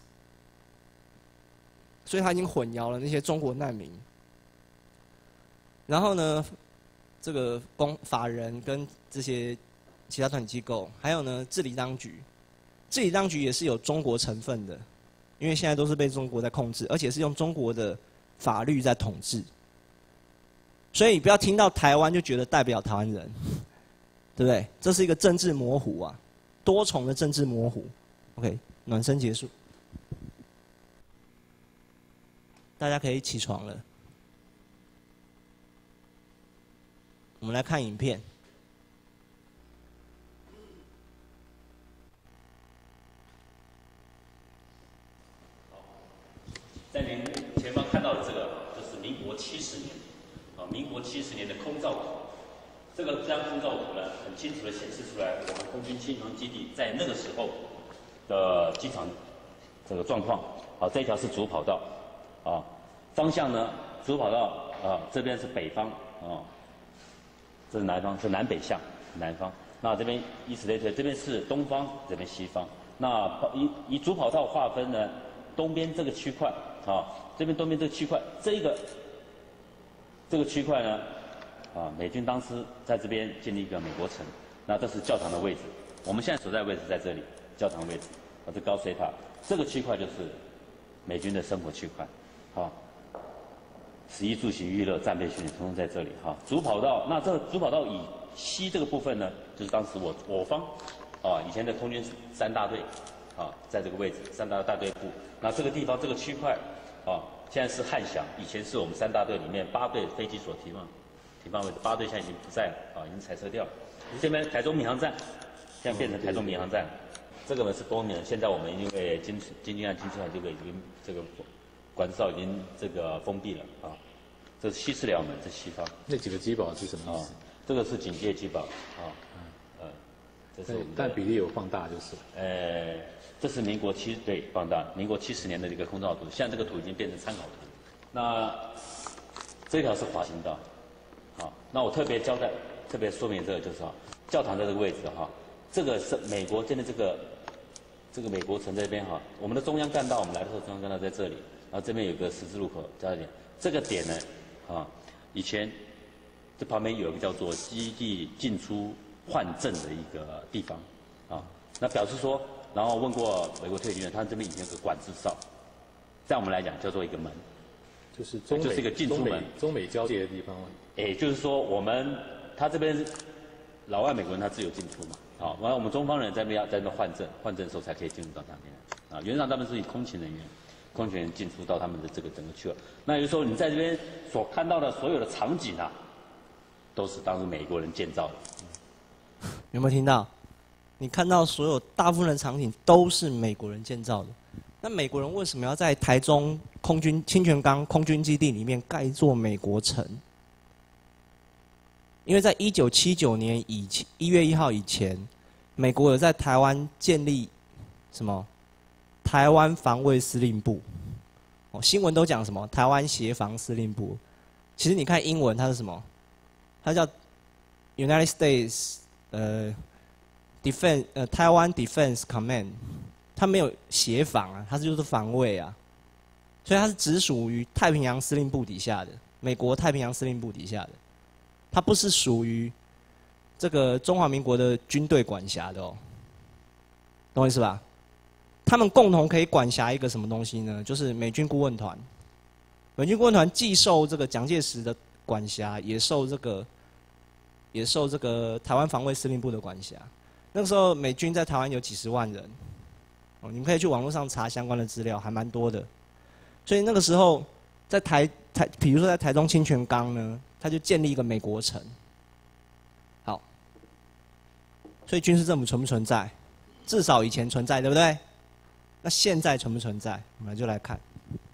所以他已经混淆了那些中国难民。然后呢？这个公法人跟这些其他团体机构，还有呢治理当局，治理当局也是有中国成分的，因为现在都是被中国在控制，而且是用中国的法律在统治。所以不要听到台湾就觉得代表台湾人，对不对？这是一个政治模糊啊，多重的政治模糊。OK。 暖身结束，大家可以起床了。我们来看影片。 在您前方看到的这个，就是民国七十年，啊，民国七十年的空照图。这个这张空照图呢，很清楚地显示出来我们空军新农基地在那个时候的机场这个状况。好，这一条是主跑道，啊，方向呢，主跑道啊，这边是北方，啊，这是南方，是南北向，南方。那这边以此类推，这边是东方，这边西方。那以以主跑道划分呢，东边这个区块。啊，这边东边这个区块，这个这个区块呢，啊，美军当时在这边建立一个美国城，那这是教堂的位置。我们现在所在的位置在这里，教堂位置，啊，这高水塔，这个区块就是美军的生活区块，啊，食衣住行娱乐、战备训练，统统在这里哈。主跑道，那这个主跑道以西这个部分呢，就是当时我我方，啊，以前的空军三大队，啊，在这个位置，三大大队部。那这个地方这个区块。啊，现在是汉翔，以前是我们三大队里面八队飞机所停放停放位置，八队现在已经不在了，啊，已经裁撤掉了。这边台中民航站，现在变成台中民航站。这个呢是东面，现在我们因为金金军案、金出案这个已经这个管制罩已经这个封闭了啊。这是西式寮门，这西方。 那几个机堡是什么意思？ 啊，这个是警戒机堡啊，呃，这是但比例有放大就是。 呃。这是民国七对放大，民国七十年的这个空照图，现在这个图已经变成参考图。那这条是滑行道，好，那我特别交代、特别说明这个就是啊，教堂在这个位置哈，这个是美国建的这个这个美国城这边哈，我们的中央干道，我们来的时候中央干道在这里，然后这边有个十字路口在这里，这个点呢，啊，以前这旁边有一个叫做基地进出换证的一个地方，啊，那表示说。然后问过美国退役军人，他这边以前有个管制哨，在我们来讲叫做一个门， 就是中美就是一个进出门， 中美中美交界的地方。 也就是说，我们他这边老外美国人他自由进出嘛，啊，完了我们中方人在那边要在那边换证，换证的时候才可以进入到那边，啊，原则上他们是以空勤人员，空勤人员进出到他们的这个整个区域。那也就是说，你在这边所看到的所有的场景啊，都是当时美国人建造的。 有没有听到？你看到所有大部分的场景都是美国人建造的，那美国人为什么要在台中空军清泉岗空军基地里面盖一座美国城？因为在一九七九年以前一月一号以前，美国有在台湾建立什么台湾防卫司令部，哦，新闻都讲什么台湾协防司令部，其实你看英文它是什么？它叫 United States 呃。Defense 呃，台湾 Defense Command， 它没有协防啊，它就是防卫啊，所以它是直属于太平洋司令部底下的，美国太平洋司令部底下的，它不是属于这个中华民国的军队管辖的哦，懂我意思吧？他们共同可以管辖一个什么东西呢？就是美军顾问团，美军顾问团既受这个蒋介石的管辖，也受这个也受这个台湾防卫司令部的管辖。那个时候美军在台湾有几十万人，哦，你们可以去网络上查相关的资料，还蛮多的。所以那个时候在台台，比如说在台中清泉岗呢，他就建立一个美国城。好，所以军事政府存不存在？至少以前存在，对不对？那现在存不存在？我们就来看。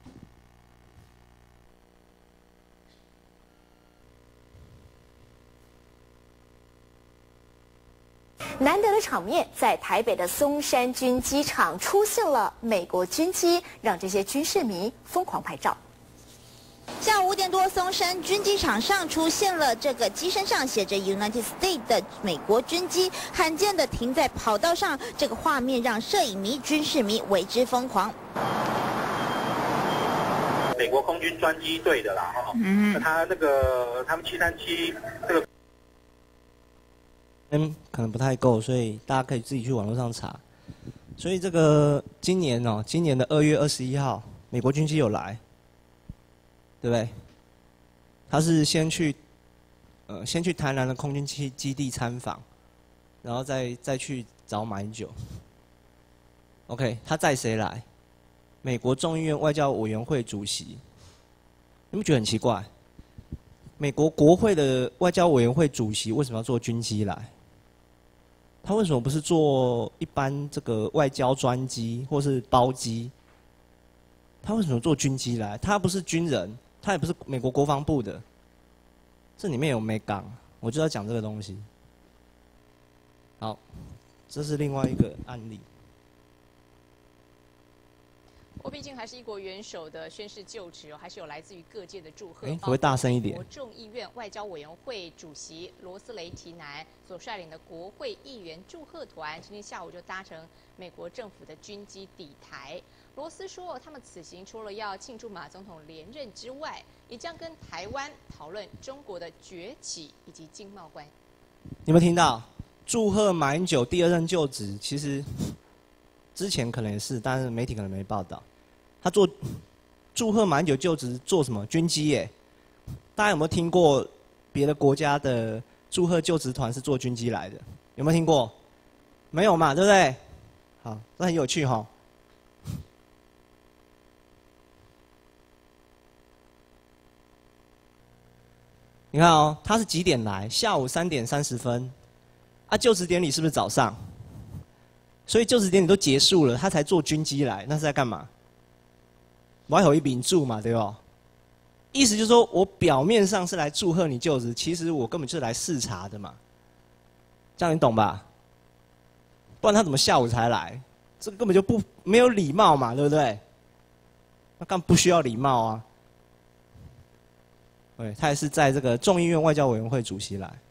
难得的场面，在台北的松山军机场出现了美国军机，让这些军事迷疯狂拍照。 下午五点多，松山军机场上出现了这个机身上写着 United States 的美国军机，罕见的停在跑道上，这个画面让摄影迷、军事迷为之疯狂。 美国空军专机队的啦，哈，嗯，那他那个他们七三七这个。 嗯，可能不太够，所以大家可以自己去网络上查。所以这个今年哦，今年的二月二十一号，美国军机有来，对不对？他是先去，呃，先去台南的空军基基地参访，然后再再去找马英九。 OK， 他载谁来？美国众议院外交委员会主席。你们觉得很奇怪？美国国会的外交委员会主席为什么要坐军机来？他为什么不是坐一般这个外交专机或是包机？他为什么坐军机来？他不是军人，他也不是美国国防部的。这里面有美港，我就要讲这个东西。好，这是另外一个案例。 我毕竟还是一国元首的宣誓就职哦，还是有来自于各界的祝贺。 哎，可不可以大声一点？ 国众议院外交委员会主席罗斯雷提南所率领的国会议员祝贺团，今天下午就搭乘美国政府的军机抵台。罗斯说，他们此行除了要庆祝马总统连任之外，也将跟台湾讨论中国的崛起以及经贸关系。 有没有听到？祝贺马英九第二任就职，其实之前可能也是，但是媒体可能没报道。他做祝贺马英九就职做什么？军机耶！大家有没有听过别的国家的祝贺就职团是坐军机来的？有没有听过？没有嘛，对不对？好，这很有趣哈。你看哦，他是几点来？下午三点三十分。啊，就职典礼是不是早上？所以就职典礼都结束了，他才坐军机来，那是在干嘛？我有一饼祝嘛，对吧？意思就是说我表面上是来祝贺你就职，其实我根本就是来视察的嘛。这样你懂吧？不然他怎么下午才来？这个根本就不没有礼貌嘛，对不对？那干不需要礼貌啊。对，他也是在这个众议院外交委员会主席来。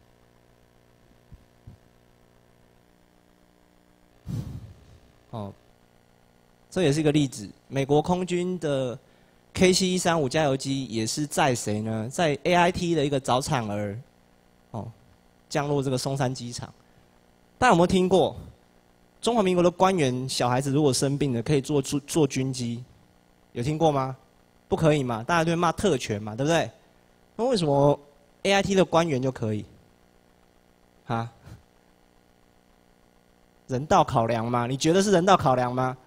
哦，这也是一个例子。美国空军的 K C 一三五加油机也是载谁呢？在 A I T 的一个早产儿，哦，降落这个松山机场。大家有没有听过？中华民国的官员小孩子如果生病了，可以坐坐坐军机，有听过吗？不可以嘛？大家都会骂特权嘛，对不对？那为什么 A I T 的官员就可以？啊？人道考量吗？你觉得是人道考量吗？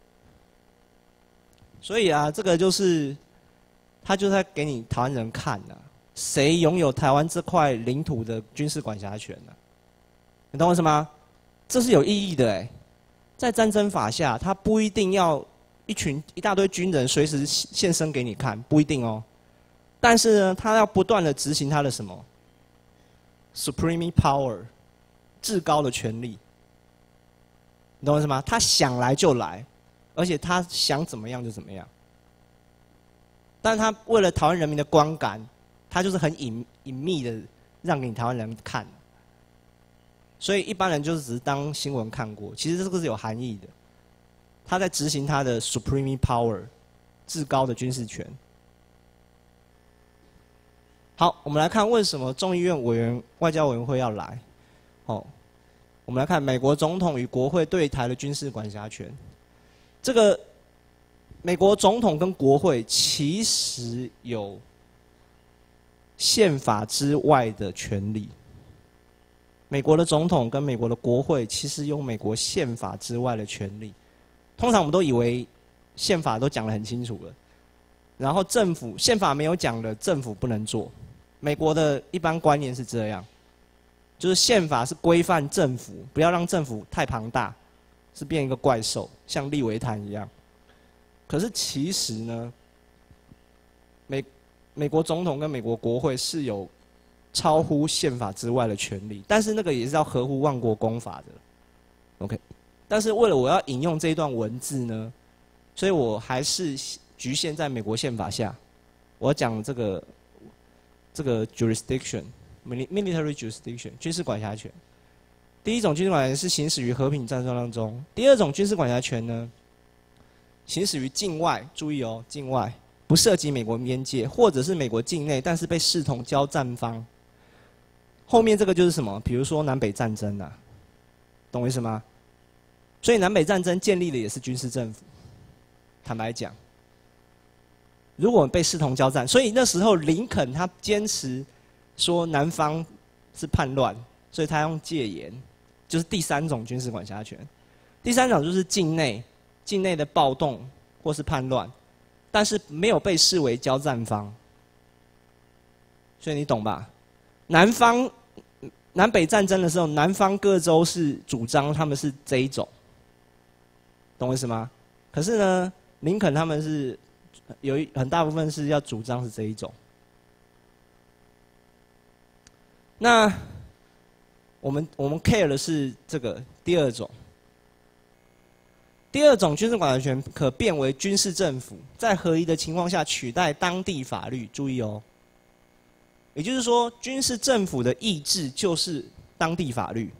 所以啊，这个就是他就在给你台湾人看啊，谁拥有台湾这块领土的军事管辖权呢、啊？你懂我意思吗？这是有意义的哎，在战争法下，他不一定要一群一大堆军人随时现身给你看，不一定哦。但是呢，他要不断的执行他的什么 supreme power， 至高的权力。你懂我意思吗？他想来就来，而且他想怎么样就怎么样。但是他为了台湾人民的观感，他就是很隐隐秘的让给你台湾人看。所以一般人就是只是当新闻看过，其实这个是有含义的。他在执行他的 supreme power， 至高的军事权。好，我们来看为什么众议院委员外交委员会要来。哦。我们来看美国总统与国会对台的军事管辖权。这个美国总统跟国会其实有宪法之外的权利。美国的总统跟美国的国会其实有美国宪法之外的权利。通常我们都以为宪法都讲得很清楚了，然后政府宪法没有讲的，政府不能做。美国的一般观念是这样。就是宪法是规范政府，不要让政府太庞大，是变一个怪兽，像利维坦一样。可是其实呢，美美国总统跟美国国会是有超乎宪法之外的权利，但是那个也是要合乎万国公法的。OK， 但是为了我要引用这一段文字呢，所以我还是局限在美国宪法下，我要讲这个这个 jurisdiction。military jurisdiction 军事管辖权，第一种军事管辖权是行使于和平战争当中，第二种军事管辖权呢，行使于境外，注意哦，境外不涉及美国边界，或者是美国境内，但是被视同交战方。后面这个就是什么？比如说南北战争啊，懂我意思吗？所以南北战争建立的也是军事政府。坦白讲，如果被视同交战，所以那时候林肯他坚持。说南方是叛乱，所以他用戒严，就是第三种军事管辖权。第三种就是境内， 境内的暴动或是叛乱，但是没有被视为交战方。所以你懂吧？南方南北战争的时候，南方各州是主张他们是这一种，懂我意思吗？可是呢，林肯他们是有一很大部分是要主张是这一种。那我们我们 care 的是这个第二种。第二种军事管辖权可变为军事政府，在合宜的情况下取代当地法律。注意哦，也就是说，军事政府的意志就是当地法律。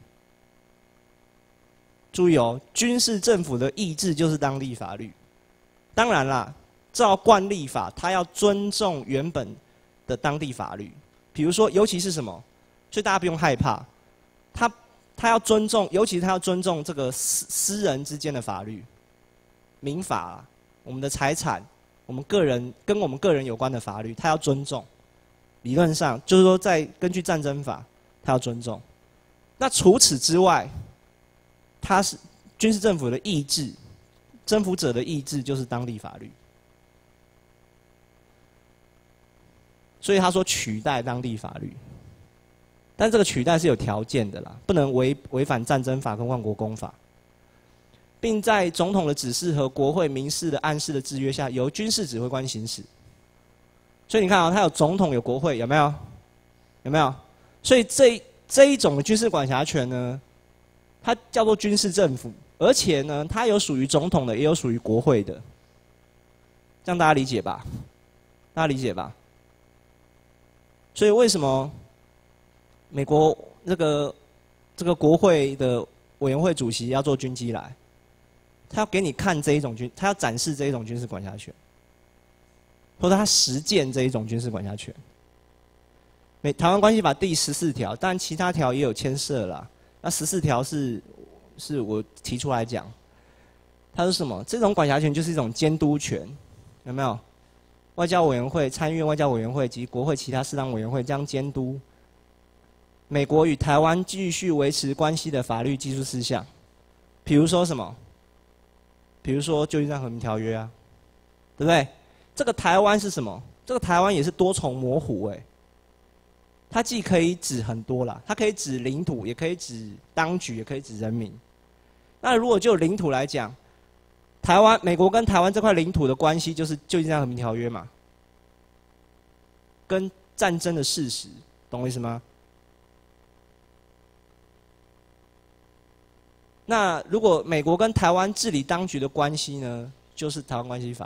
注意哦，军事政府的意志就是当地法律。当然啦，照惯例法，它要尊重原本的当地法律。比如说，尤其是什么？所以大家不用害怕，他他要尊重，尤其是他要尊重这个私私人之间的法律，民法啊，我们的财产，我们个人跟我们个人有关的法律，他要尊重。理论上就是说，在根据战争法，他要尊重。那除此之外，他是军事政府的意志，征服者的意志就是当地法律。所以他说取代当地法律。但这个取代是有条件的啦，不能违违反战争法跟万国公法，并在总统的指示和国会民事的暗示的制约下，由军事指挥官行使。所以你看啊、哦，它有总统有国会，有没有？有没有？所以这这一种的军事管辖权呢，它叫做军事政府，而且呢，它有属于总统的，也有属于国会的。这样大家理解吧？大家理解吧？所以为什么美国这个这个国会的委员会主席要做军机来？他要给你看这一种军，他要展示这一种军事管辖权，或者他实践这一种军事管辖权。美台湾关系法第十四条，当然其他条也有牵涉啦。那十四条是是我提出来讲，它是什么？这种管辖权就是一种监督权，有没有？外交委员会、参议院外交委员会及国会其他适当委员会将监督美国与台湾继续维持关系的法律技术事项，比如说什么？比如说旧金山和平条约啊，对不对？这个台湾是什么？这个台湾也是多重模糊哎、欸，它既可以指很多啦，它可以指领土，也可以指当局，也可以指人民。那如果就领土来讲，台湾美国跟台湾这块领土的关系就是旧金山和平条约嘛，跟战争的事实，懂我意思吗？那如果美国跟台湾治理当局的关系呢，就是台湾关系法。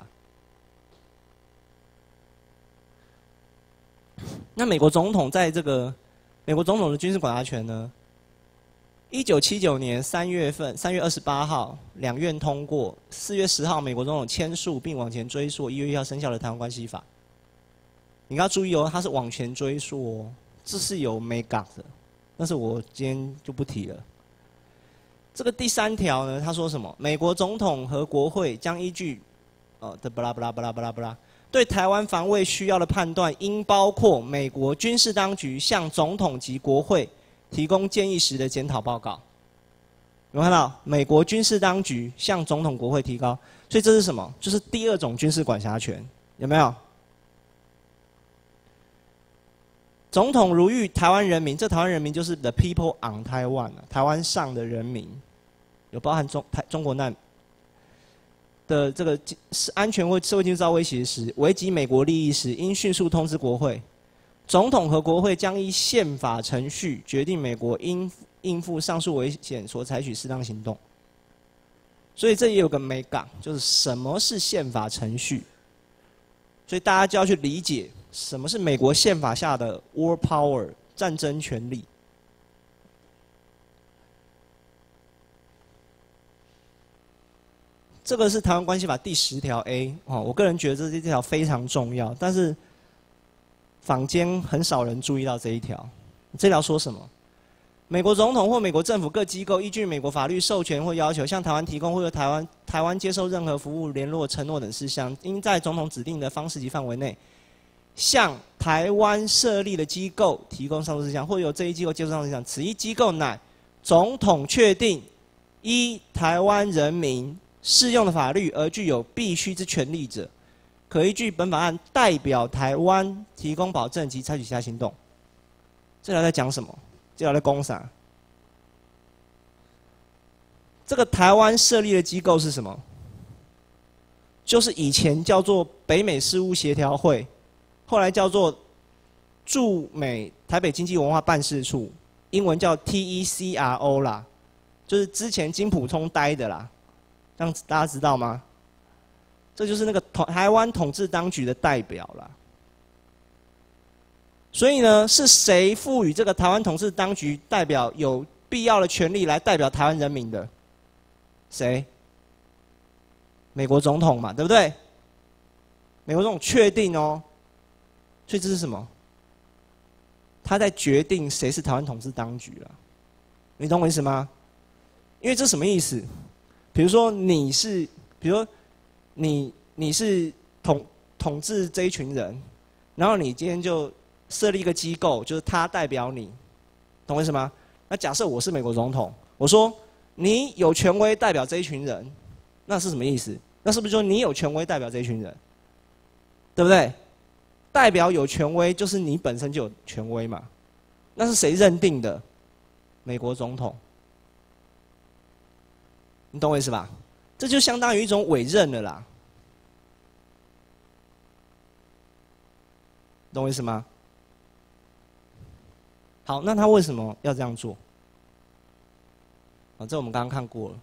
那美国总统在这个美国总统的军事管辖权呢？一九七九年三月份，三月二十八号，两院通过；四月十号，美国总统签署并往前追溯一月一号生效的台湾关系法。你要注意哦，它是往前追溯哦，这是有 make up 的，但是我今天就不提了。这个第三条呢，他说什么？美国总统和国会将依据，呃的巴拉巴拉巴拉巴拉巴拉，对台湾防卫需要的判断，应包括美国军事当局向总统及国会提供建议时的检讨报告。有没有看到？美国军事当局向总统、国会提高，所以这是什么？就是第二种军事管辖权，有没有？总统如遇台湾人民，这台湾人民就是 the people on Taiwan 啊，台湾上的人民，有包含中台中国难的这个是安全或社会经济遭威胁时，危及美国利益时，应迅速通知国会。总统和国会将依宪法程序决定美国应应付上述危险所采取适当行动。所以这也有个美感，就是什么是宪法程序？所以大家就要去理解什么是美国宪法下的 war power 战争权力。这个是台湾关系法第十条 A 哦，我个人觉得这这条非常重要，但是坊间很少人注意到这一条。这条说什么？美国总统或美国政府各机构依据美国法律授权或要求，向台湾提供或由台湾台湾接受任何服务、联络、承诺等事项，应在总统指定的方式及范围内，向台湾设立的机构提供上述事项，或由这一机构接受上述事项。此一机构乃总统确定依台湾人民适用的法律而具有必须之权利者，可依据本法案代表台湾提供保证及采取其他行动。这条在讲什么？这条在攻啥？这个台湾设立的机构是什么？就是以前叫做北美事务协调会，后来叫做驻美台北经济文化办事处，英文叫 T E C R O 啦，就是之前金溥聪待的啦，这样大家知道吗？这就是那个台湾统治当局的代表啦。所以呢，是谁赋予这个台湾统治当局代表有必要的权利来代表台湾人民的？谁？美国总统嘛，对不对？美国总统确定哦，所以这是什么？他在决定谁是台湾统治当局了，你懂我意思吗？因为这什么意思？比如说你是，比如说你你是统统治这一群人，然后你今天就设立一个机构，就是他代表你，懂我意思吗？那假设我是美国总统，我说你有权威代表这一群人，那是什么意思？那是不是说你有权威代表这一群人？对不对？代表有权威，就是你本身就有权威嘛。那是谁认定的？美国总统。你懂我意思吧？这就相当于一种委任了啦。懂我意思吗？好，那他为什么要这样做？啊，这我们刚刚看过了。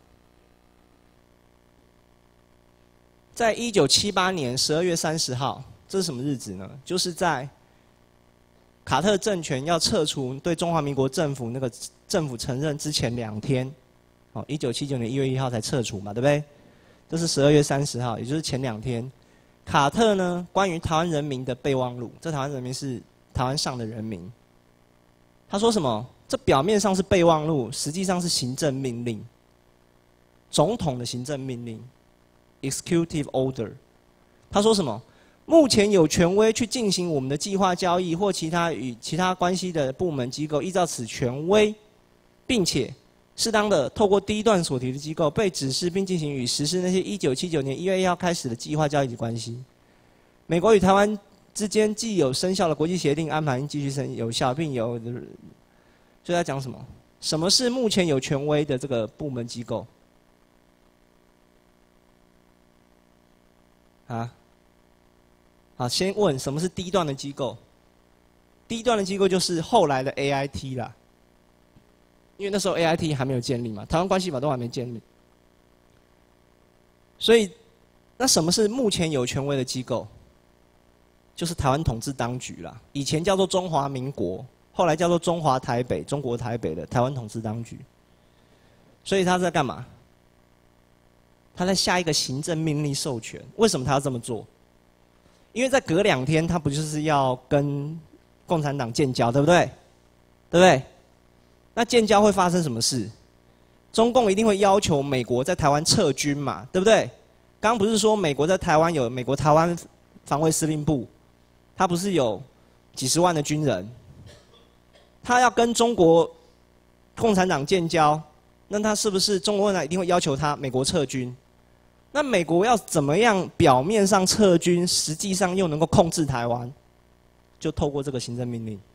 在一九七八年十二月三十号，这是什么日子呢？就是在卡特政权要撤除对中华民国政府那个政府承认之前两天，哦，一九七九年一月一号才撤除嘛，对不对？这是十二月三十号，也就是前两天。卡特呢，关于台湾人民的备忘录，这台湾人民是台湾上的人民。他说什么？这表面上是备忘录，实际上是行政命令，总统的行政命令 （executive order）。他说什么？目前有权威去进行我们的计划交易或其他与其他关系的部门机构，依照此权威，并且适当的透过第一段所提的机构被指示并进行与实施那些一九七九年一月一号开始的计划交易及关系。美国与台湾之间既有生效的国际协定安排应继续生有效，并有，所以他讲什么？什么是目前有权威的这个部门机构？啊？好，先问什么是第一段的机构？第一段的机构就是后来的 A I T 啦，因为那时候 A I T 还没有建立嘛，台湾关系法都还没建立，所以那什么是目前有权威的机构？就是台湾统治当局啦，以前叫做中华民国，后来叫做中华台北、中国台北的台湾统治当局。所以他在干嘛？他在下一个行政命令授权。为什么他要这么做？因为在隔两天，他不就是要跟共产党建交，对不对？对不对？那建交会发生什么事？中共一定会要求美国在台湾撤军嘛，对不对？刚刚不是说美国在台湾有美国台湾防卫司令部，他不是有几十万的军人，他要跟中国共产党建交，那他是不是中国共产党一定会要求他美国撤军？那美国要怎么样表面上撤军，实际上又能够控制台湾？就透过这个行政命令。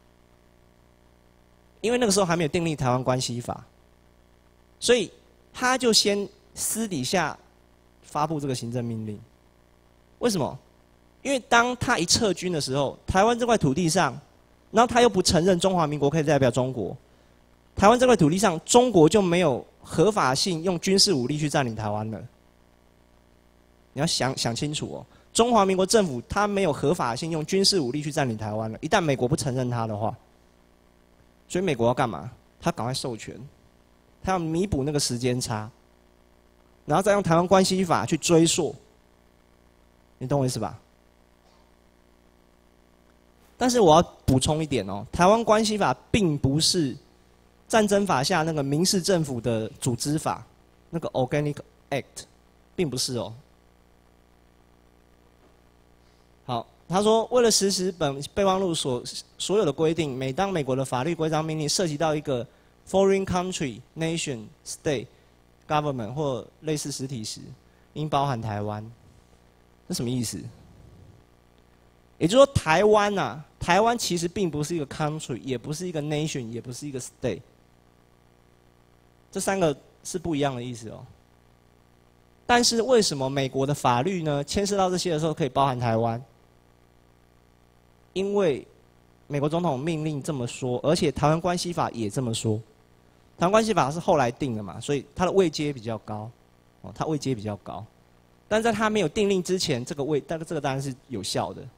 因为那个时候还没有订立台湾关系法，所以他就先私底下发布这个行政命令。为什么？因为当他一撤军的时候，台湾这块土地上，然后他又不承认中华民国可以代表中国，台湾这块土地上，中国就没有合法性用军事武力去占领台湾了。你要想想清楚哦，中华民国政府他没有合法性用军事武力去占领台湾了。一旦美国不承认他的话，所以美国要干嘛？他赶快授权，他要弥补那个时间差，然后再用台湾关系法去追溯。你懂我意思吧？但是我要补充一点哦，台湾关系法并不是战争法下那个民事政府的组织法，那个 Organic Act， 并不是哦。好，他说，为了实施本备忘录所所有的规定，每当美国的法律规章命令涉及到一个 foreign country nation state government 或类似实体时，应包含台湾。这什么意思？也就是说，台湾呐、啊，台湾其实并不是一个 country， 也不是一个 nation， 也不是一个 state。这三个是不一样的意思哦。但是为什么美国的法律呢，牵涉到这些的时候可以包含台湾？因为美国总统命令这么说，而且台湾关系法也这么说。台湾关系法是后来定的嘛，所以它的位阶比较高，哦，它位阶比较高。但在它没有订令之前，这个位，但这个当然是有效的。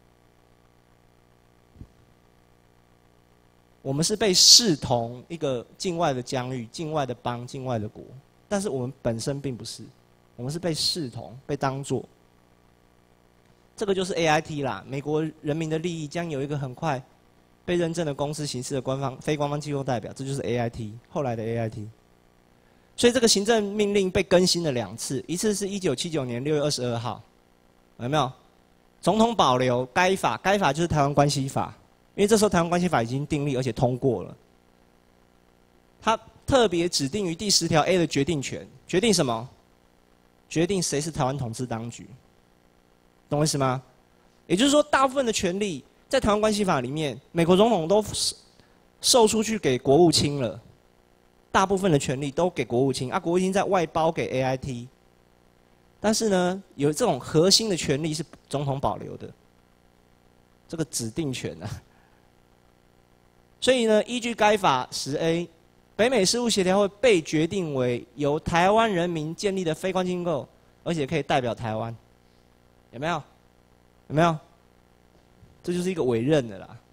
我们是被视同一个境外的疆域、境外的邦、境外的国，但是我们本身并不是，我们是被视同、被当作。这个就是 A I T 啦，美国人民的利益将有一个很快被认证的公司形式的官方、非官方机构代表，这就是 A I T， 后来的 A I T。所以这个行政命令被更新了两次，一次是一九七九年六月二十二号，有没有？总统保留该法，该法就是台湾关系法。因为这时候台湾关系法已经订立而且通过了，它特别指定于第十条 A 的决定权，决定什么？决定谁是台湾统治当局，懂我意思吗？也就是说，大部分的权利在台湾关系法里面，美国总统都授出去给国务卿了，大部分的权利都给国务卿，啊，国务卿再外包给 A I T， 但是呢，有这种核心的权利是总统保留的，这个指定权啊。所以呢，依据该法十 A， 北美事务协调会被决定为由台湾人民建立的非官机构，而且可以代表台湾，有没有？有没有？这就是一个委任的啦。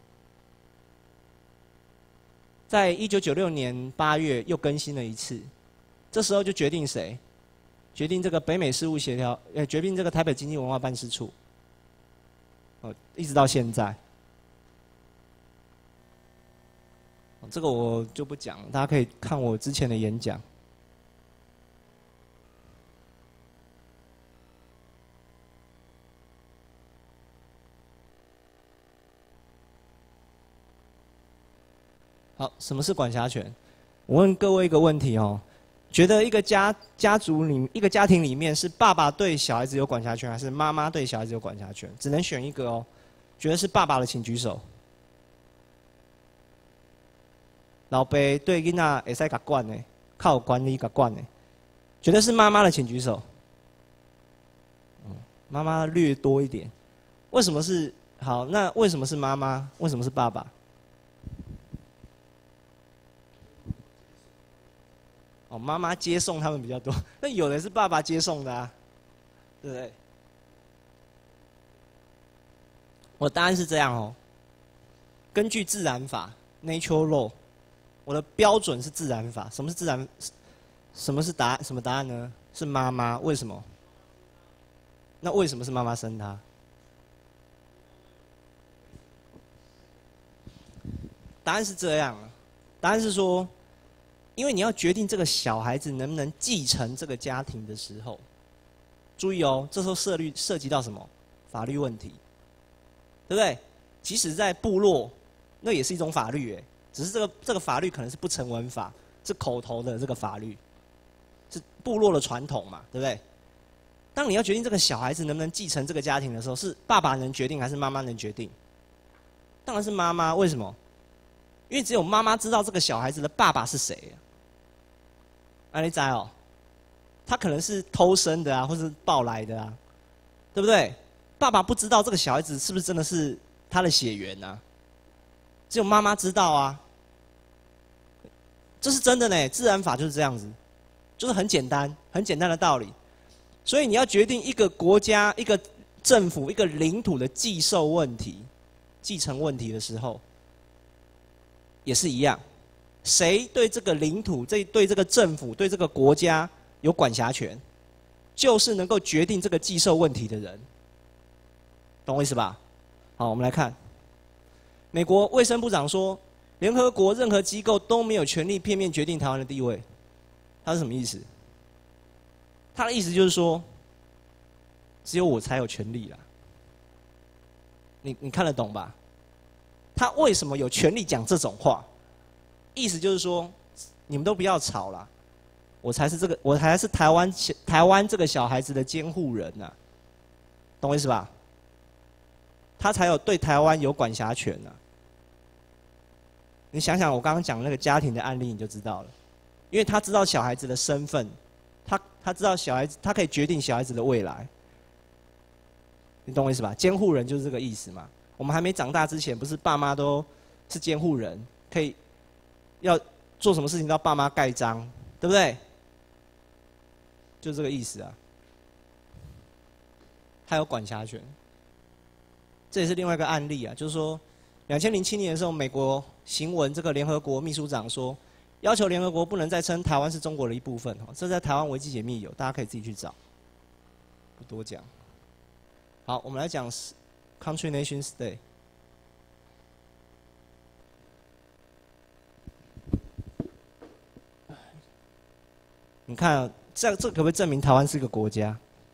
在一九九六年八月又更新了一次，这时候就决定谁？决定这个北美事务协调，呃，决定这个台北经济文化办事处。哦，一直到现在。这个我就不讲了，大家可以看我之前的演讲。好，什么是管辖权？我问各位一个问题哦，觉得一个家家族里一个家庭里面是爸爸对小孩子有管辖权，还是妈妈对小孩子有管辖权？只能选一个哦。觉得是爸爸的，请举手。老爸对囡仔会使甲管的，靠管理甲管的。觉得是妈妈的，请举手。嗯，妈妈略多一点。为什么是好？那为什么是妈妈？为什么是爸爸？哦，妈妈接送他们比较多，那有的是爸爸接送的啊，对不对？我的答案是这样哦。根据自然法 （Natural Law）， 我的标准是自然法。什么是自然？什么是答案？什么答案呢？是妈妈。为什么？那为什么是妈妈生他？答案是这样，答案是说，因为你要决定这个小孩子能不能继承这个家庭的时候，注意哦，这时候涉律涉及到什么法律问题，对不对？即使在部落，那也是一种法律哎，只是这个这个法律可能是不成文法，是口头的这个法律，是部落的传统嘛，对不对？当你要决定这个小孩子能不能继承这个家庭的时候，是爸爸能决定还是妈妈能决定？当然是妈妈，为什么？因为只有妈妈知道这个小孩子的爸爸是谁啊。啊，你知哦？他可能是偷生的啊，或是抱来的啊，对不对？爸爸不知道这个小孩子是不是真的是他的血缘啊，只有妈妈知道啊。这是真的呢，自然法就是这样子，就是很简单、很简单的道理。所以你要决定一个国家、一个政府、一个领土的继受问题、继承问题的时候，也是一样。谁对这个领土、这对这个政府、对这个国家有管辖权，就是能够决定这个继受问题的人，懂我意思吧？好，我们来看，美国卫生部长说，联合国任何机构都没有权利片面决定台湾的地位，他是什么意思？他的意思就是说，只有我才有权利啦。你你看得懂吧？他为什么有权利讲这种话？意思就是说，你们都不要吵啦， 我才是这个，我才是台湾台湾这个小孩子的监护人呐、啊，懂我意思吧？他才有对台湾有管辖权呐、啊。你想想我刚刚讲那个家庭的案例，你就知道了，因为他知道小孩子的身份，他他知道小孩子，他可以决定小孩子的未来。你懂我意思吧？监护人就是这个意思嘛。我们还没长大之前，不是爸妈都是监护人，可以要做什么事情都要爸妈盖章，对不对？就这个意思啊。还有管辖权，这也是另外一个案例啊，就是说，两千零七年的时候，美国行文这个联合国秘书长说，要求联合国不能再称台湾是中国的一部分，这在台湾维基解密有，大家可以自己去找，不多讲。好，我们来讲 country nation state。你看，这这可不可以证明台湾是个国家？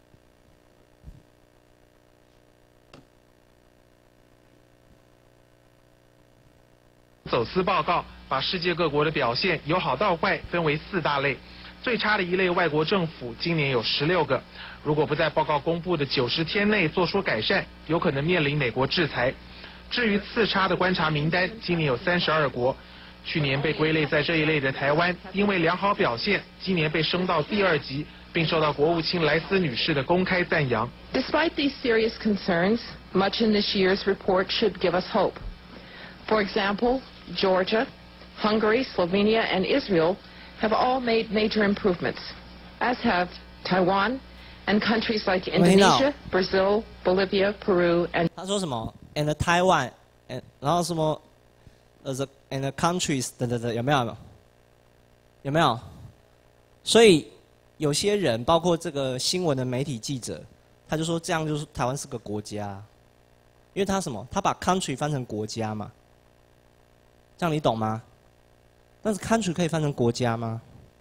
走私报告把世界各国的表现由好到坏分为四大类，最差的一类外国政府今年有十六个，如果不在报告公布的九十天内做出改善，有可能面临美国制裁。至于次差的观察名单，今年有三十二国。去年被归类在这一类的台湾，因为良好表现，今年被升到第二级，并受到国务卿莱斯女士的公开赞扬。 Despite these serious concerns, much in this year's report should give us hope. For example, Georgia, Hungary, Slovenia, and Israel have all made major improvements, as have Taiwan and countries like Indonesia, Brazil, Bolivia, Peru, and 他说什么 ？And Taiwan， and 然后什么？呃，the and the countries 等等等，有没有？有没有？所以有些人，包括这个新闻的媒体记者，他就说这样就是台湾是个国家，因为他什么？他把 country 翻成国家嘛。这样你懂吗？但是 country 可以翻成国家吗？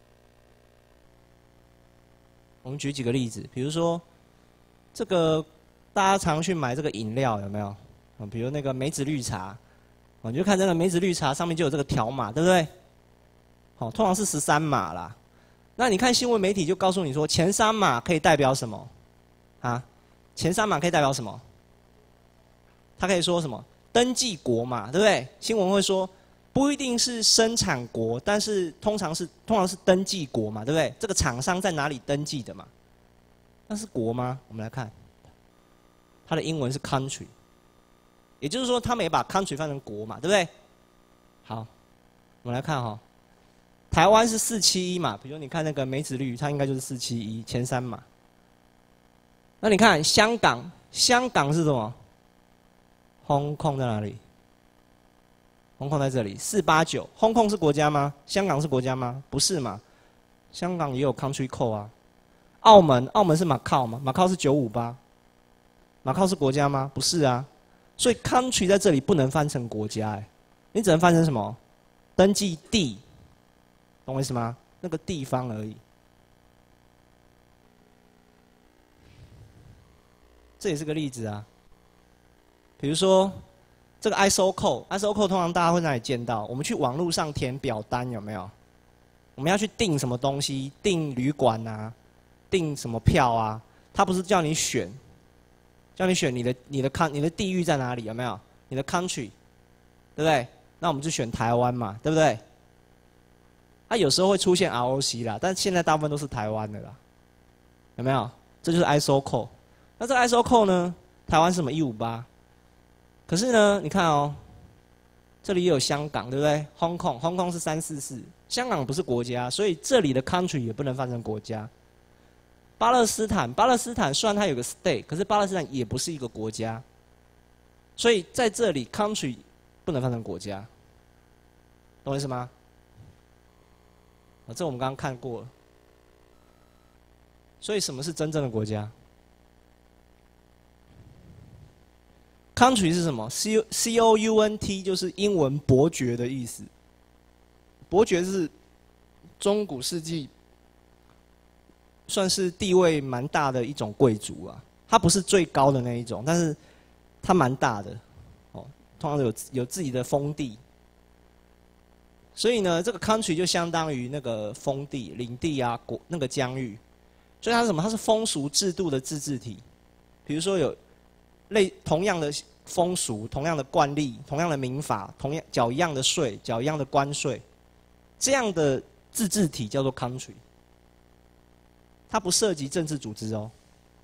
我们举几个例子，比如说这个大家常去买这个饮料，有没有？啊，比如那个梅子绿茶。你就看这个梅子绿茶上面就有这个条码，对不对？好，通常是十三码啦。那你看新闻媒体就告诉你说，前三码可以代表什么？啊，前三码可以代表什么？他可以说什么？登记国嘛，对不对？新闻会说，不一定是生产国，但是通常是通常是登记国嘛，对不对？这个厂商在哪里登记的嘛？那是国吗？我们来看，它的英文是 country。也就是说，他们也把 country 翻成国嘛，对不对？好，我们来看哈、哦，台湾是四七一嘛，比如你看那个梅子绿，它应该就是四七一前三码。那你看香港，香港是什么 ？Hong Kong 在哪里 ？Hong Kong 在这里，四八九。Hong Kong 是国家吗？香港是国家吗？不是嘛？香港也有 country code 啊。澳门，澳门是马靠嘛？马靠是九五八。马靠是国家吗？不是啊。所以 country 在这里不能翻成国家，哎，你只能翻成什么？登记地，懂我意思吗？那个地方而已。这也是个例子啊。比如说这个 I S O code，I S O code 通常大家会在哪里见到？我们去网络上填表单有没有？我们要去订什么东西？订旅馆啊，订什么票啊？他不是叫你选。叫你选你的你的 country 你的地域在哪里有没有？你的 country， 对不对？那我们就选台湾嘛，对不对？啊，有时候会出现 R O C 啦，但是现在大部分都是台湾的啦，有没有？这就是 I S O code。那这个 I S O code 呢？台湾是什么一五八？可是呢，你看哦，这里也有香港，对不对 ？Hong Kong，Hong Kong 是三四四，香港不是国家，所以这里的 country 也不能翻成国家。巴勒斯坦，巴勒斯坦虽然它有个 state， 可是巴勒斯坦也不是一个国家，所以在这里 country 不能翻成国家，懂我意思吗？啊，这我们刚刚看过了。所以什么是真正的国家 ？country 是什么 ？C C O U N T 就是英文伯爵的意思。伯爵是中古世纪。算是地位蛮大的一种贵族啊，他不是最高的那一种，但是他蛮大的，哦，通常有有自己的封地。 所以呢，这个 country 就相当于那个封地、领地啊、国那个疆域，所以它是什么？它是风俗制度的自治体。比如说有类同样的风俗、同样的惯例、同样的民法、同样缴一样的税、缴一样的关税，这样的自治体叫做 country。它不涉及政治组织哦。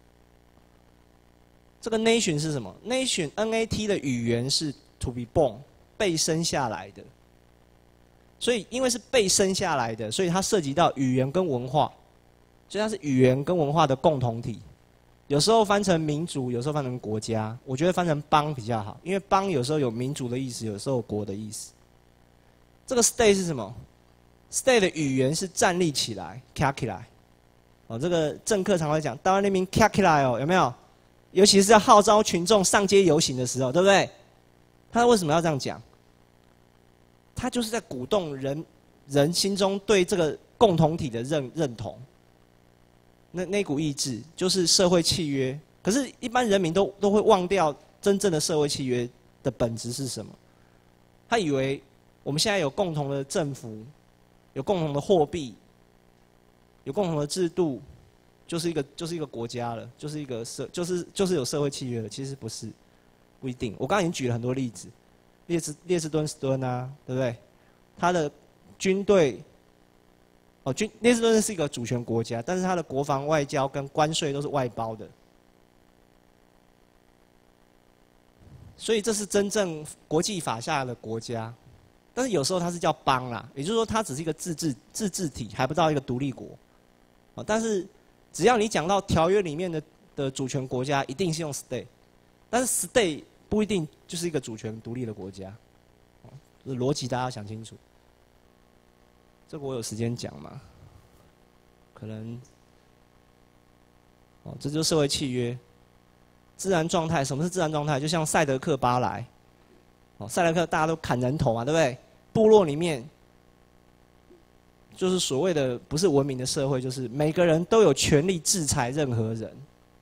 这个 nation 是什么 ？nation N A T 的语言是 to be born， 被生下来的。所以因为是被生下来的，所以它涉及到语言跟文化，所以它是语言跟文化的共同体。有时候翻成民族，有时候翻成国家，我觉得翻成邦比较好，因为邦有时候有民族的意思，有时候有国的意思。这个 state 是什么 ？state 的语言是站立起来，站起来。哦，这个政客常会讲，台湾人民站起来哦，有没有？尤其是要号召群众上街游行的时候，对不对？他为什么要这样讲？他就是在鼓动人人心中对这个共同体的认认同。那那股意志就是社会契约，可是，一般人民都都会忘掉真正的社会契约的本质是什么。他以为我们现在有共同的政府，有共同的货币，有共同的制度，就是一个就是一个国家了，就是一个社就是就是有社会契约了。其实不是，不一定。我刚刚已经举了很多例子，列斯列斯敦斯敦啊，对不对？他的军队。哦，军列斯敦是一个主权国家，但是它的国防、外交跟关税都是外包的，所以这是真正国际法下的国家。但是有时候它是叫邦啦，也就是说它只是一个自治自治体，还不到一个独立国。哦，但是只要你讲到条约里面的的主权国家，一定是用 state， 但是 state 不一定就是一个主权独立的国家。哦，这逻辑大家要想清楚。这个我有时间讲嘛？可能，哦，这就是社会契约。自然状态，什么是自然状态？就像赛德克巴莱，哦，赛德克大家都砍人头嘛，对不对？部落里面，就是所谓的不是文明的社会，就是每个人都有权利制裁任何人。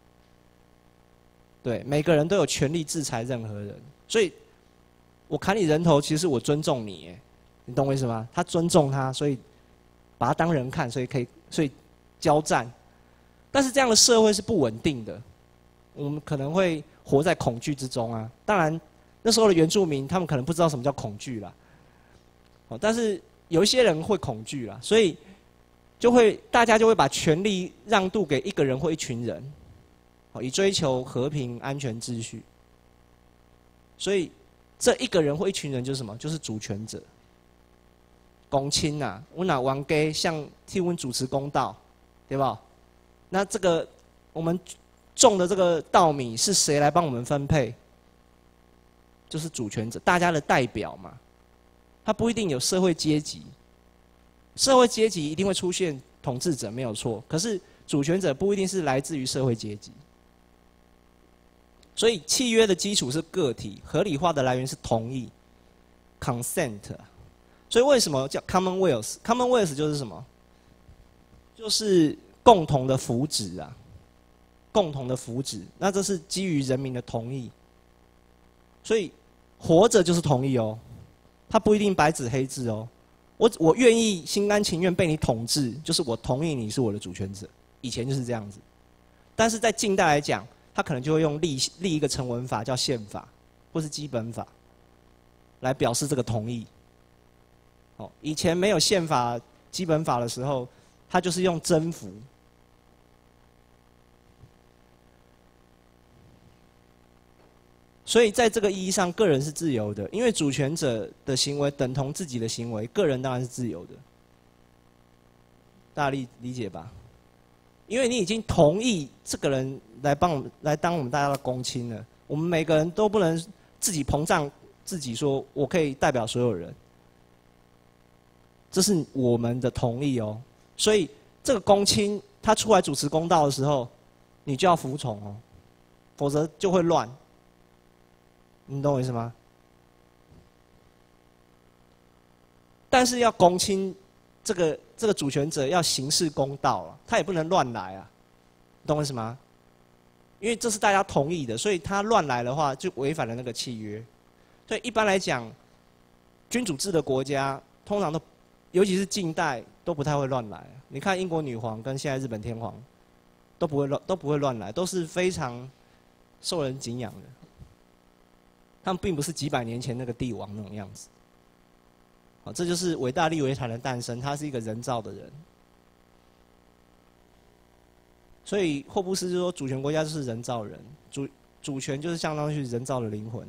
对，每个人都有权利制裁任何人，所以，我砍你人头，其实我尊重你，耶。你懂我意思吗？他尊重他，所以把他当人看，所以可以，所以交战。但是这样的社会是不稳定的，我们可能会活在恐惧之中啊。当然，那时候的原住民他们可能不知道什么叫恐惧啦。哦，但是有一些人会恐惧啦，所以就会大家就会把权力让渡给一个人或一群人，哦，以追求和平、安全、秩序。所以这一个人或一群人就是什么？就是主权者。公亲呐，我拿王给向替我主持公道，对吧？那这个我们种的这个稻米是谁来帮我们分配？就是主权者，大家的代表嘛。他不一定有社会阶级，社会阶级一定会出现统治者没有错，可是主权者不一定是来自于社会阶级。所以契约的基础是个体，合理化的来源是同意 ，consent。所以为什么叫 Commonwealth？Commonwealth 就是什么？就是共同的福祉啊，共同的福祉。那这是基于人民的同意。所以活着就是同意哦，它不一定白纸黑字哦。我我愿意心甘情愿被你统治，就是我同意你是我的主权者。以前就是这样子，但是在近代来讲，他可能就会用立立一个成文法叫宪法或是基本法，来表示这个同意。哦，以前没有宪法、基本法的时候，他就是用征服。所以在这个意义上，个人是自由的，因为主权者的行为等同自己的行为，个人当然是自由的。大家理理解吧？因为你已经同意这个人来帮我们来当我们大家的公亲了，我们每个人都不能自己膨胀自己，说我可以代表所有人。这是我们的同意哦，所以这个公亲他出来主持公道的时候，你就要服从哦，否则就会乱。你懂我意思吗？但是要公亲，这个这个主权者要行事公道啊，他也不能乱来啊，你懂我意思吗？因为这是大家同意的，所以他乱来的话，就违反了那个契约。所以一般来讲，君主制的国家， 通常都，尤其是近代都不太会乱来。你看英国女皇跟现在日本天皇，都不会乱都不会乱来，都是非常受人敬仰的。他们并不是几百年前那个帝王那种样子。好，这就是伟大利维坦的诞生，他是一个人造的人。所以霍布斯就说，主权国家就是人造人，主主权就是相当于人造的灵魂。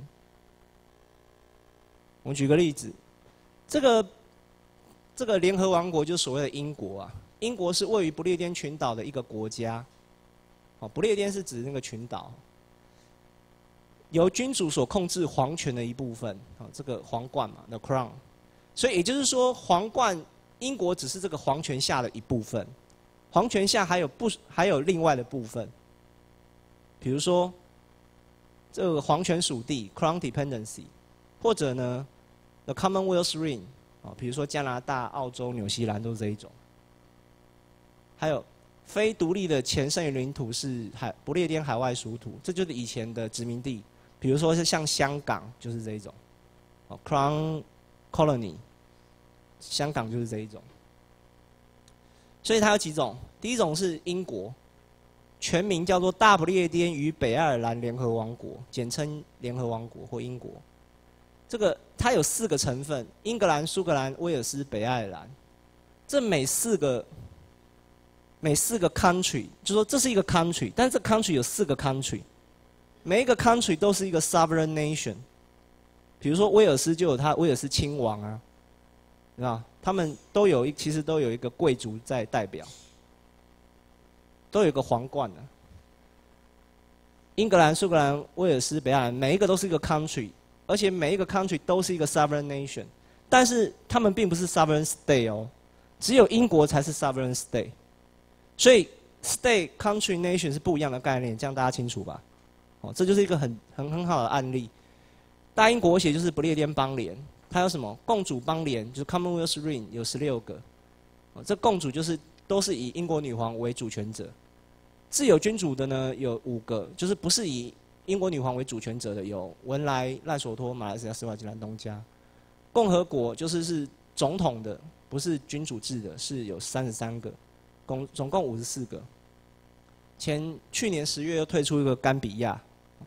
我们举个例子，这个这个联合王国就是所谓的英国啊，英国是位于不列颠群岛的一个国家。哦，不列颠是指那个群岛，由君主所控制皇权的一部分。哦，这个皇冠嘛 ，the crown。所以也就是说，皇冠英国只是这个皇权下的一部分。皇权下还有不还有另外的部分，比如说这个皇权属地 （Crown Dependency）， 或者呢 ，the Commonwealth Ring， 啊，比如说加拿大、澳洲、纽西兰都是这一种。还有非独立的前剩余领土是海不列颠海外属土，这就是以前的殖民地，比如说是像香港就是这一种，哦 ，Crown Colony， 香港就是这一种。所以它有几种，第一种是英国，全名叫做大不列颠与北爱尔兰联合王国，简称联合王国或英国。这个它有四个成分：英格兰、苏格兰、威尔斯、北爱尔兰。这每四个每四个 country， 就说这是一个 country， 但是这 country 有四个 country， 每一个 country 都是一个 sovereign nation。比如说威尔斯就有它威尔斯亲王啊，对吧？他们都有一，其实都有一个贵族在代表，都有一个皇冠的、啊。英格兰、苏格兰、威尔斯、北爱尔兰，每一个都是一个 country， 而且每一个 country 都是一个 sovereign nation， 但是他们并不是 sovereign state 哦，只有英国才是 sovereign state。所以 state、country、nation 是不一样的概念，这样大家清楚吧？哦，这就是一个很很很好的案例。大英国协就是不列颠邦联。它有什么共主邦联，就是 Commonwealth Ring 有十六个，哦，这共主就是都是以英国女皇为主权者。自有君主的呢有五个，就是不是以英国女皇为主权者的有文莱、赖索托、马来西亚、斯瓦基兰、东加。共和国就是是总统的，不是君主制的，是有三十三个，共总共五十四个。前去年十月又退出一个甘比亚。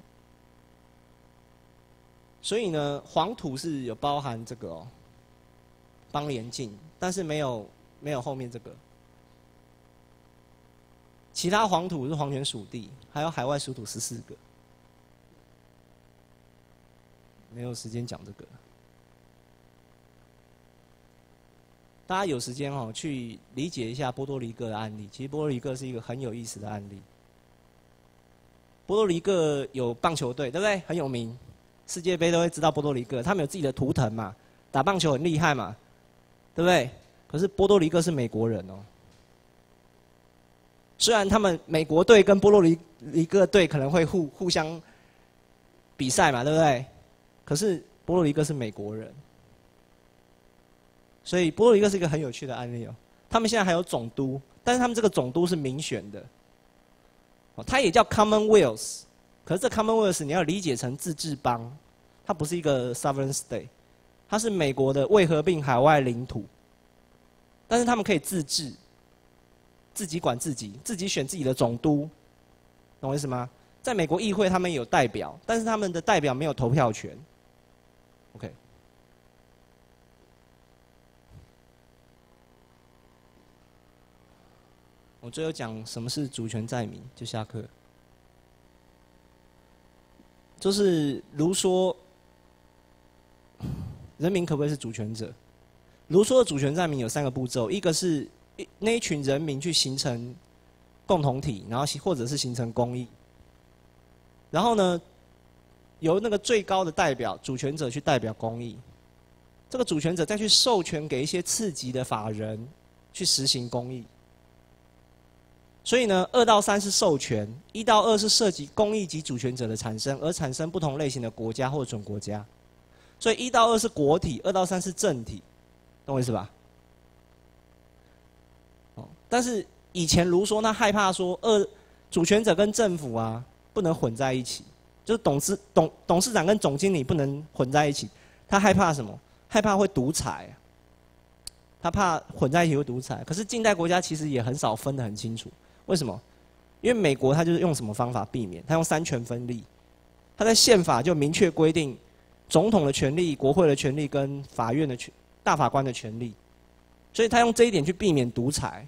所以呢，黄土是有包含这个哦，邦联境，但是没有没有后面这个。其他黄土是皇权属地，还有海外属土十四个。没有时间讲这个，大家有时间哦去理解一下波多黎各的案例。其实波多黎各是一个很有意思的案例。波多黎各有棒球队，对不对？很有名。世界杯都会知道波多黎各，他们有自己的图腾嘛，打棒球很厉害嘛，对不对？可是波多黎各是美国人哦。虽然他们美国队跟波多黎黎各队可能会互互相比赛嘛，对不对？可是波多黎各是美国人，所以波多黎各是一个很有趣的案例哦。他们现在还有总督，但是他们这个总督是民选的，哦，它也叫 Commonwealth。可是这 Commonwealth 你要理解成自治邦，它不是一个 sovereign state， 它是美国的未合并海外领土，但是他们可以自治，自己管自己，自己选自己的总督，懂我意思吗？在美国议会他们有代表，但是他们的代表没有投票权。OK， 我最后讲什么是主权在民，就下课。就是卢梭，人民可不可以是主权者？卢梭的主权在民有三个步骤，一个是那一群人民去形成共同体，然后或者是形成公益。然后呢，由那个最高的代表主权者去代表公益，这个主权者再去授权给一些次级的法人去实行公益。所以呢，二到三是授权，一到二是涉及公益及主权者的产生，而产生不同类型的国家或准国家。所以一到二是国体，二到三是政体，懂我意思吧？哦，但是以前卢梭他害怕说，二主权者跟政府啊不能混在一起，就是董事董董事长跟总经理不能混在一起。他害怕什么？害怕会独裁， 他怕混在一起会独裁。可是近代国家其实也很少分得很清楚，为什么？因为美国它就是用什么方法避免？它用三权分立，它在宪法就明确规定总统的权利、国会的权利跟法院的权、大法官的权利，所以他用这一点去避免独裁。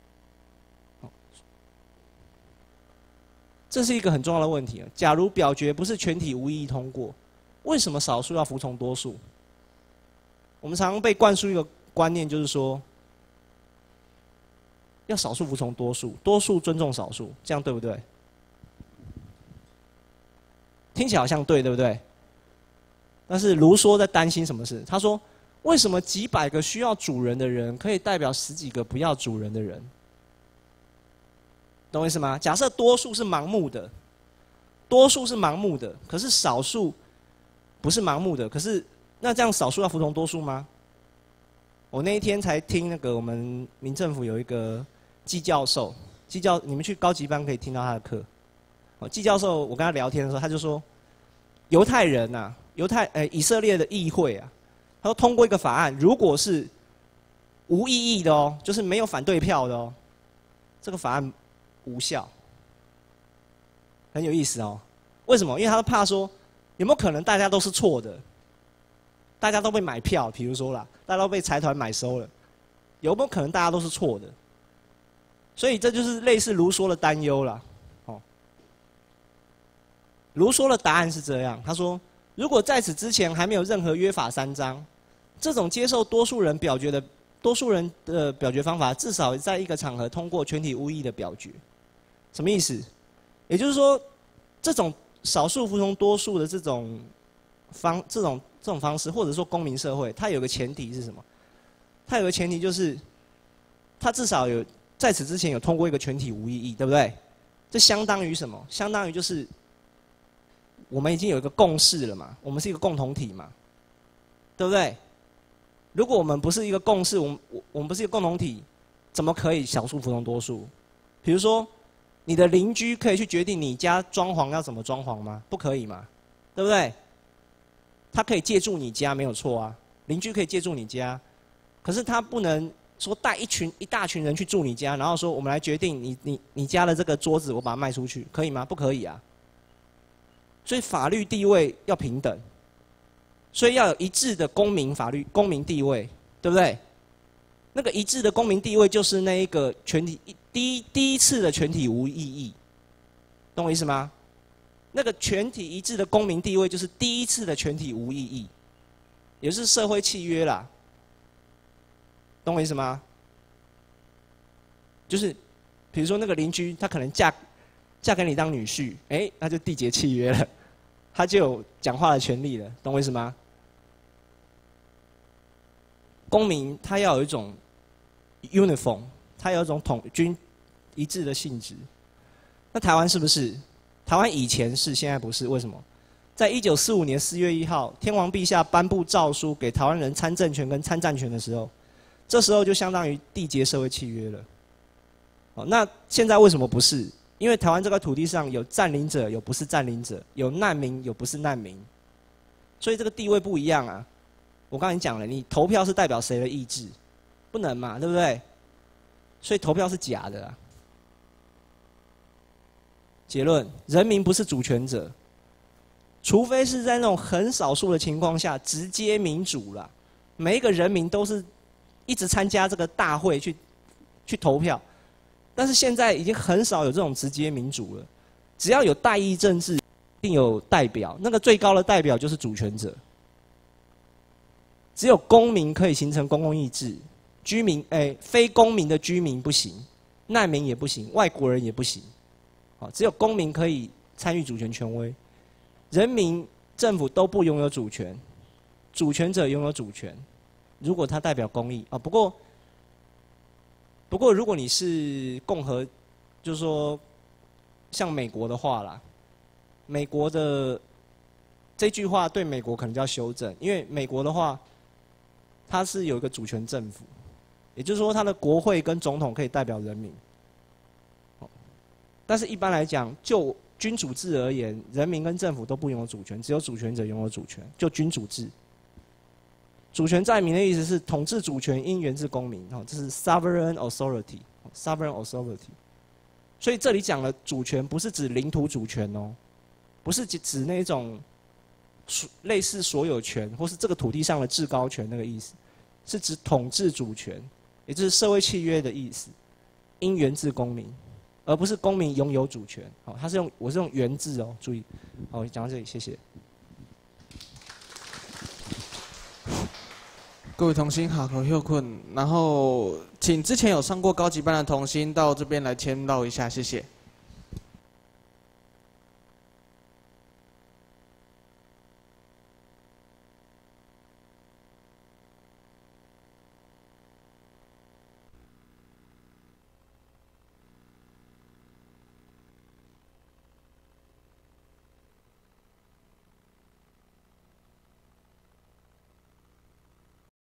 这是一个很重要的问题。假如表决不是全体无异议通过，为什么少数要服从多数？我们常常被灌输一个观念，就是说，要少数服从多数，多数尊重少数，这样对不对？听起来好像对，对不对？但是卢梭在担心什么事？他说：为什么几百个需要主人的人，可以代表十几个不要主人的人？懂我意思吗？假设多数是盲目的，多数是盲目的，可是少数不是盲目的，可是那这样少数要服从多数吗？我那一天才听那个我们民政府有一个季教授，季教你们去高级班可以听到他的课。哦，季教授我跟他聊天的时候，他就说，犹太人呐、啊，犹太呃以色列的议会啊，他说通过一个法案，如果是无异议的哦，就是没有反对票的哦，这个法案无效。很有意思哦，为什么？因为他怕说有没有可能大家都是错的，大家都被买票，比如说啦，大家都被财团买收了，有没有可能大家都是错的？所以这就是类似卢梭的担忧啦。哦，卢梭的答案是这样，他说：如果在此之前还没有任何约法三章，这种接受多数人表决的多数人的表决方法，至少在一个场合通过全体无异议的表决。什么意思？也就是说，这种少数服从多数的这种方这种这种方式，或者说公民社会，它有个前提是什么？它有个前提就是，它至少有在此之前有通过一个全体无异议，对不对？这相当于什么？相当于就是我们已经有一个共识了嘛，我们是一个共同体嘛，对不对？如果我们不是一个共识，我们我们不是一个共同体，怎么可以少数服从多数？比如说，你的邻居可以去决定你家装潢要怎么装潢吗？不可以嘛，对不对？他可以借助你家没有错啊，邻居可以借助你家，可是他不能说带一群一大群人去住你家，然后说我们来决定你你你家的这个桌子我把它卖出去，可以吗？不可以啊。所以法律地位要平等，所以要有一致的公民法律公民地位，对不对？那个一致的公民地位就是那一个全体第一第一次的全体无异议，懂我意思吗？那个全体一致的公民地位就是第一次的全体无异议，也是社会契约啦，懂我意思吗？就是比如说那个邻居，他可能嫁嫁给你当女婿，哎、欸，那就缔结契约了，他就有讲话的权利了，懂我意思吗？公民他要有一种 uniform， 他有一种统均一致的性质。那台湾是不是？台湾以前是，现在不是，为什么？在一九四五年四月一号，天皇陛下颁布诏书给台湾人参政权跟参战权的时候，这时候就相当于缔结社会契约了。哦，那现在为什么不是？因为台湾这块土地上有占领者，有不是占领者，有难民，有不是难民，所以这个地位不一样啊。我刚才讲了，你投票是代表谁的意志？不能嘛，对不对？所以投票是假的啊。结论：人民不是主权者，除非是在那种很少数的情况下直接民主啦，每一个人民都是一直参加这个大会去去投票。但是现在已经很少有这种直接民主了，只要有代议政治，一定有代表，那个最高的代表就是主权者。只有公民可以形成公共意志，居民哎、欸，非公民的居民不行，难民也不行，外国人也不行。好，只有公民可以参与主权权威，人民政府都不拥有主权，主权者拥有主权。如果他代表公益啊，不过。不过，如果你是共和，就是说，像美国的话啦，美国的这句话对美国可能就要修正，因为美国的话，它是有一个主权政府，也就是说，它的国会跟总统可以代表人民。但是，一般来讲，就君主制而言，人民跟政府都不拥有主权，只有主权者拥有主权，就君主制。 主权在民的意思是统治主权应源自公民，哦，这是 sovereign authority，sovereign authority。所以这里讲的主权不是指领土主权哦，不是指指那种类似所有权或是这个土地上的至高权那个意思，是指统治主权，也就是社会契约的意思，应源自公民，而不是公民拥有主权。好，它是用我是用源字哦，注意。好，讲到这里，谢谢。 各位同心好，我休困，然后请之前有上过高级班的同心到这边来签到一下，谢谢。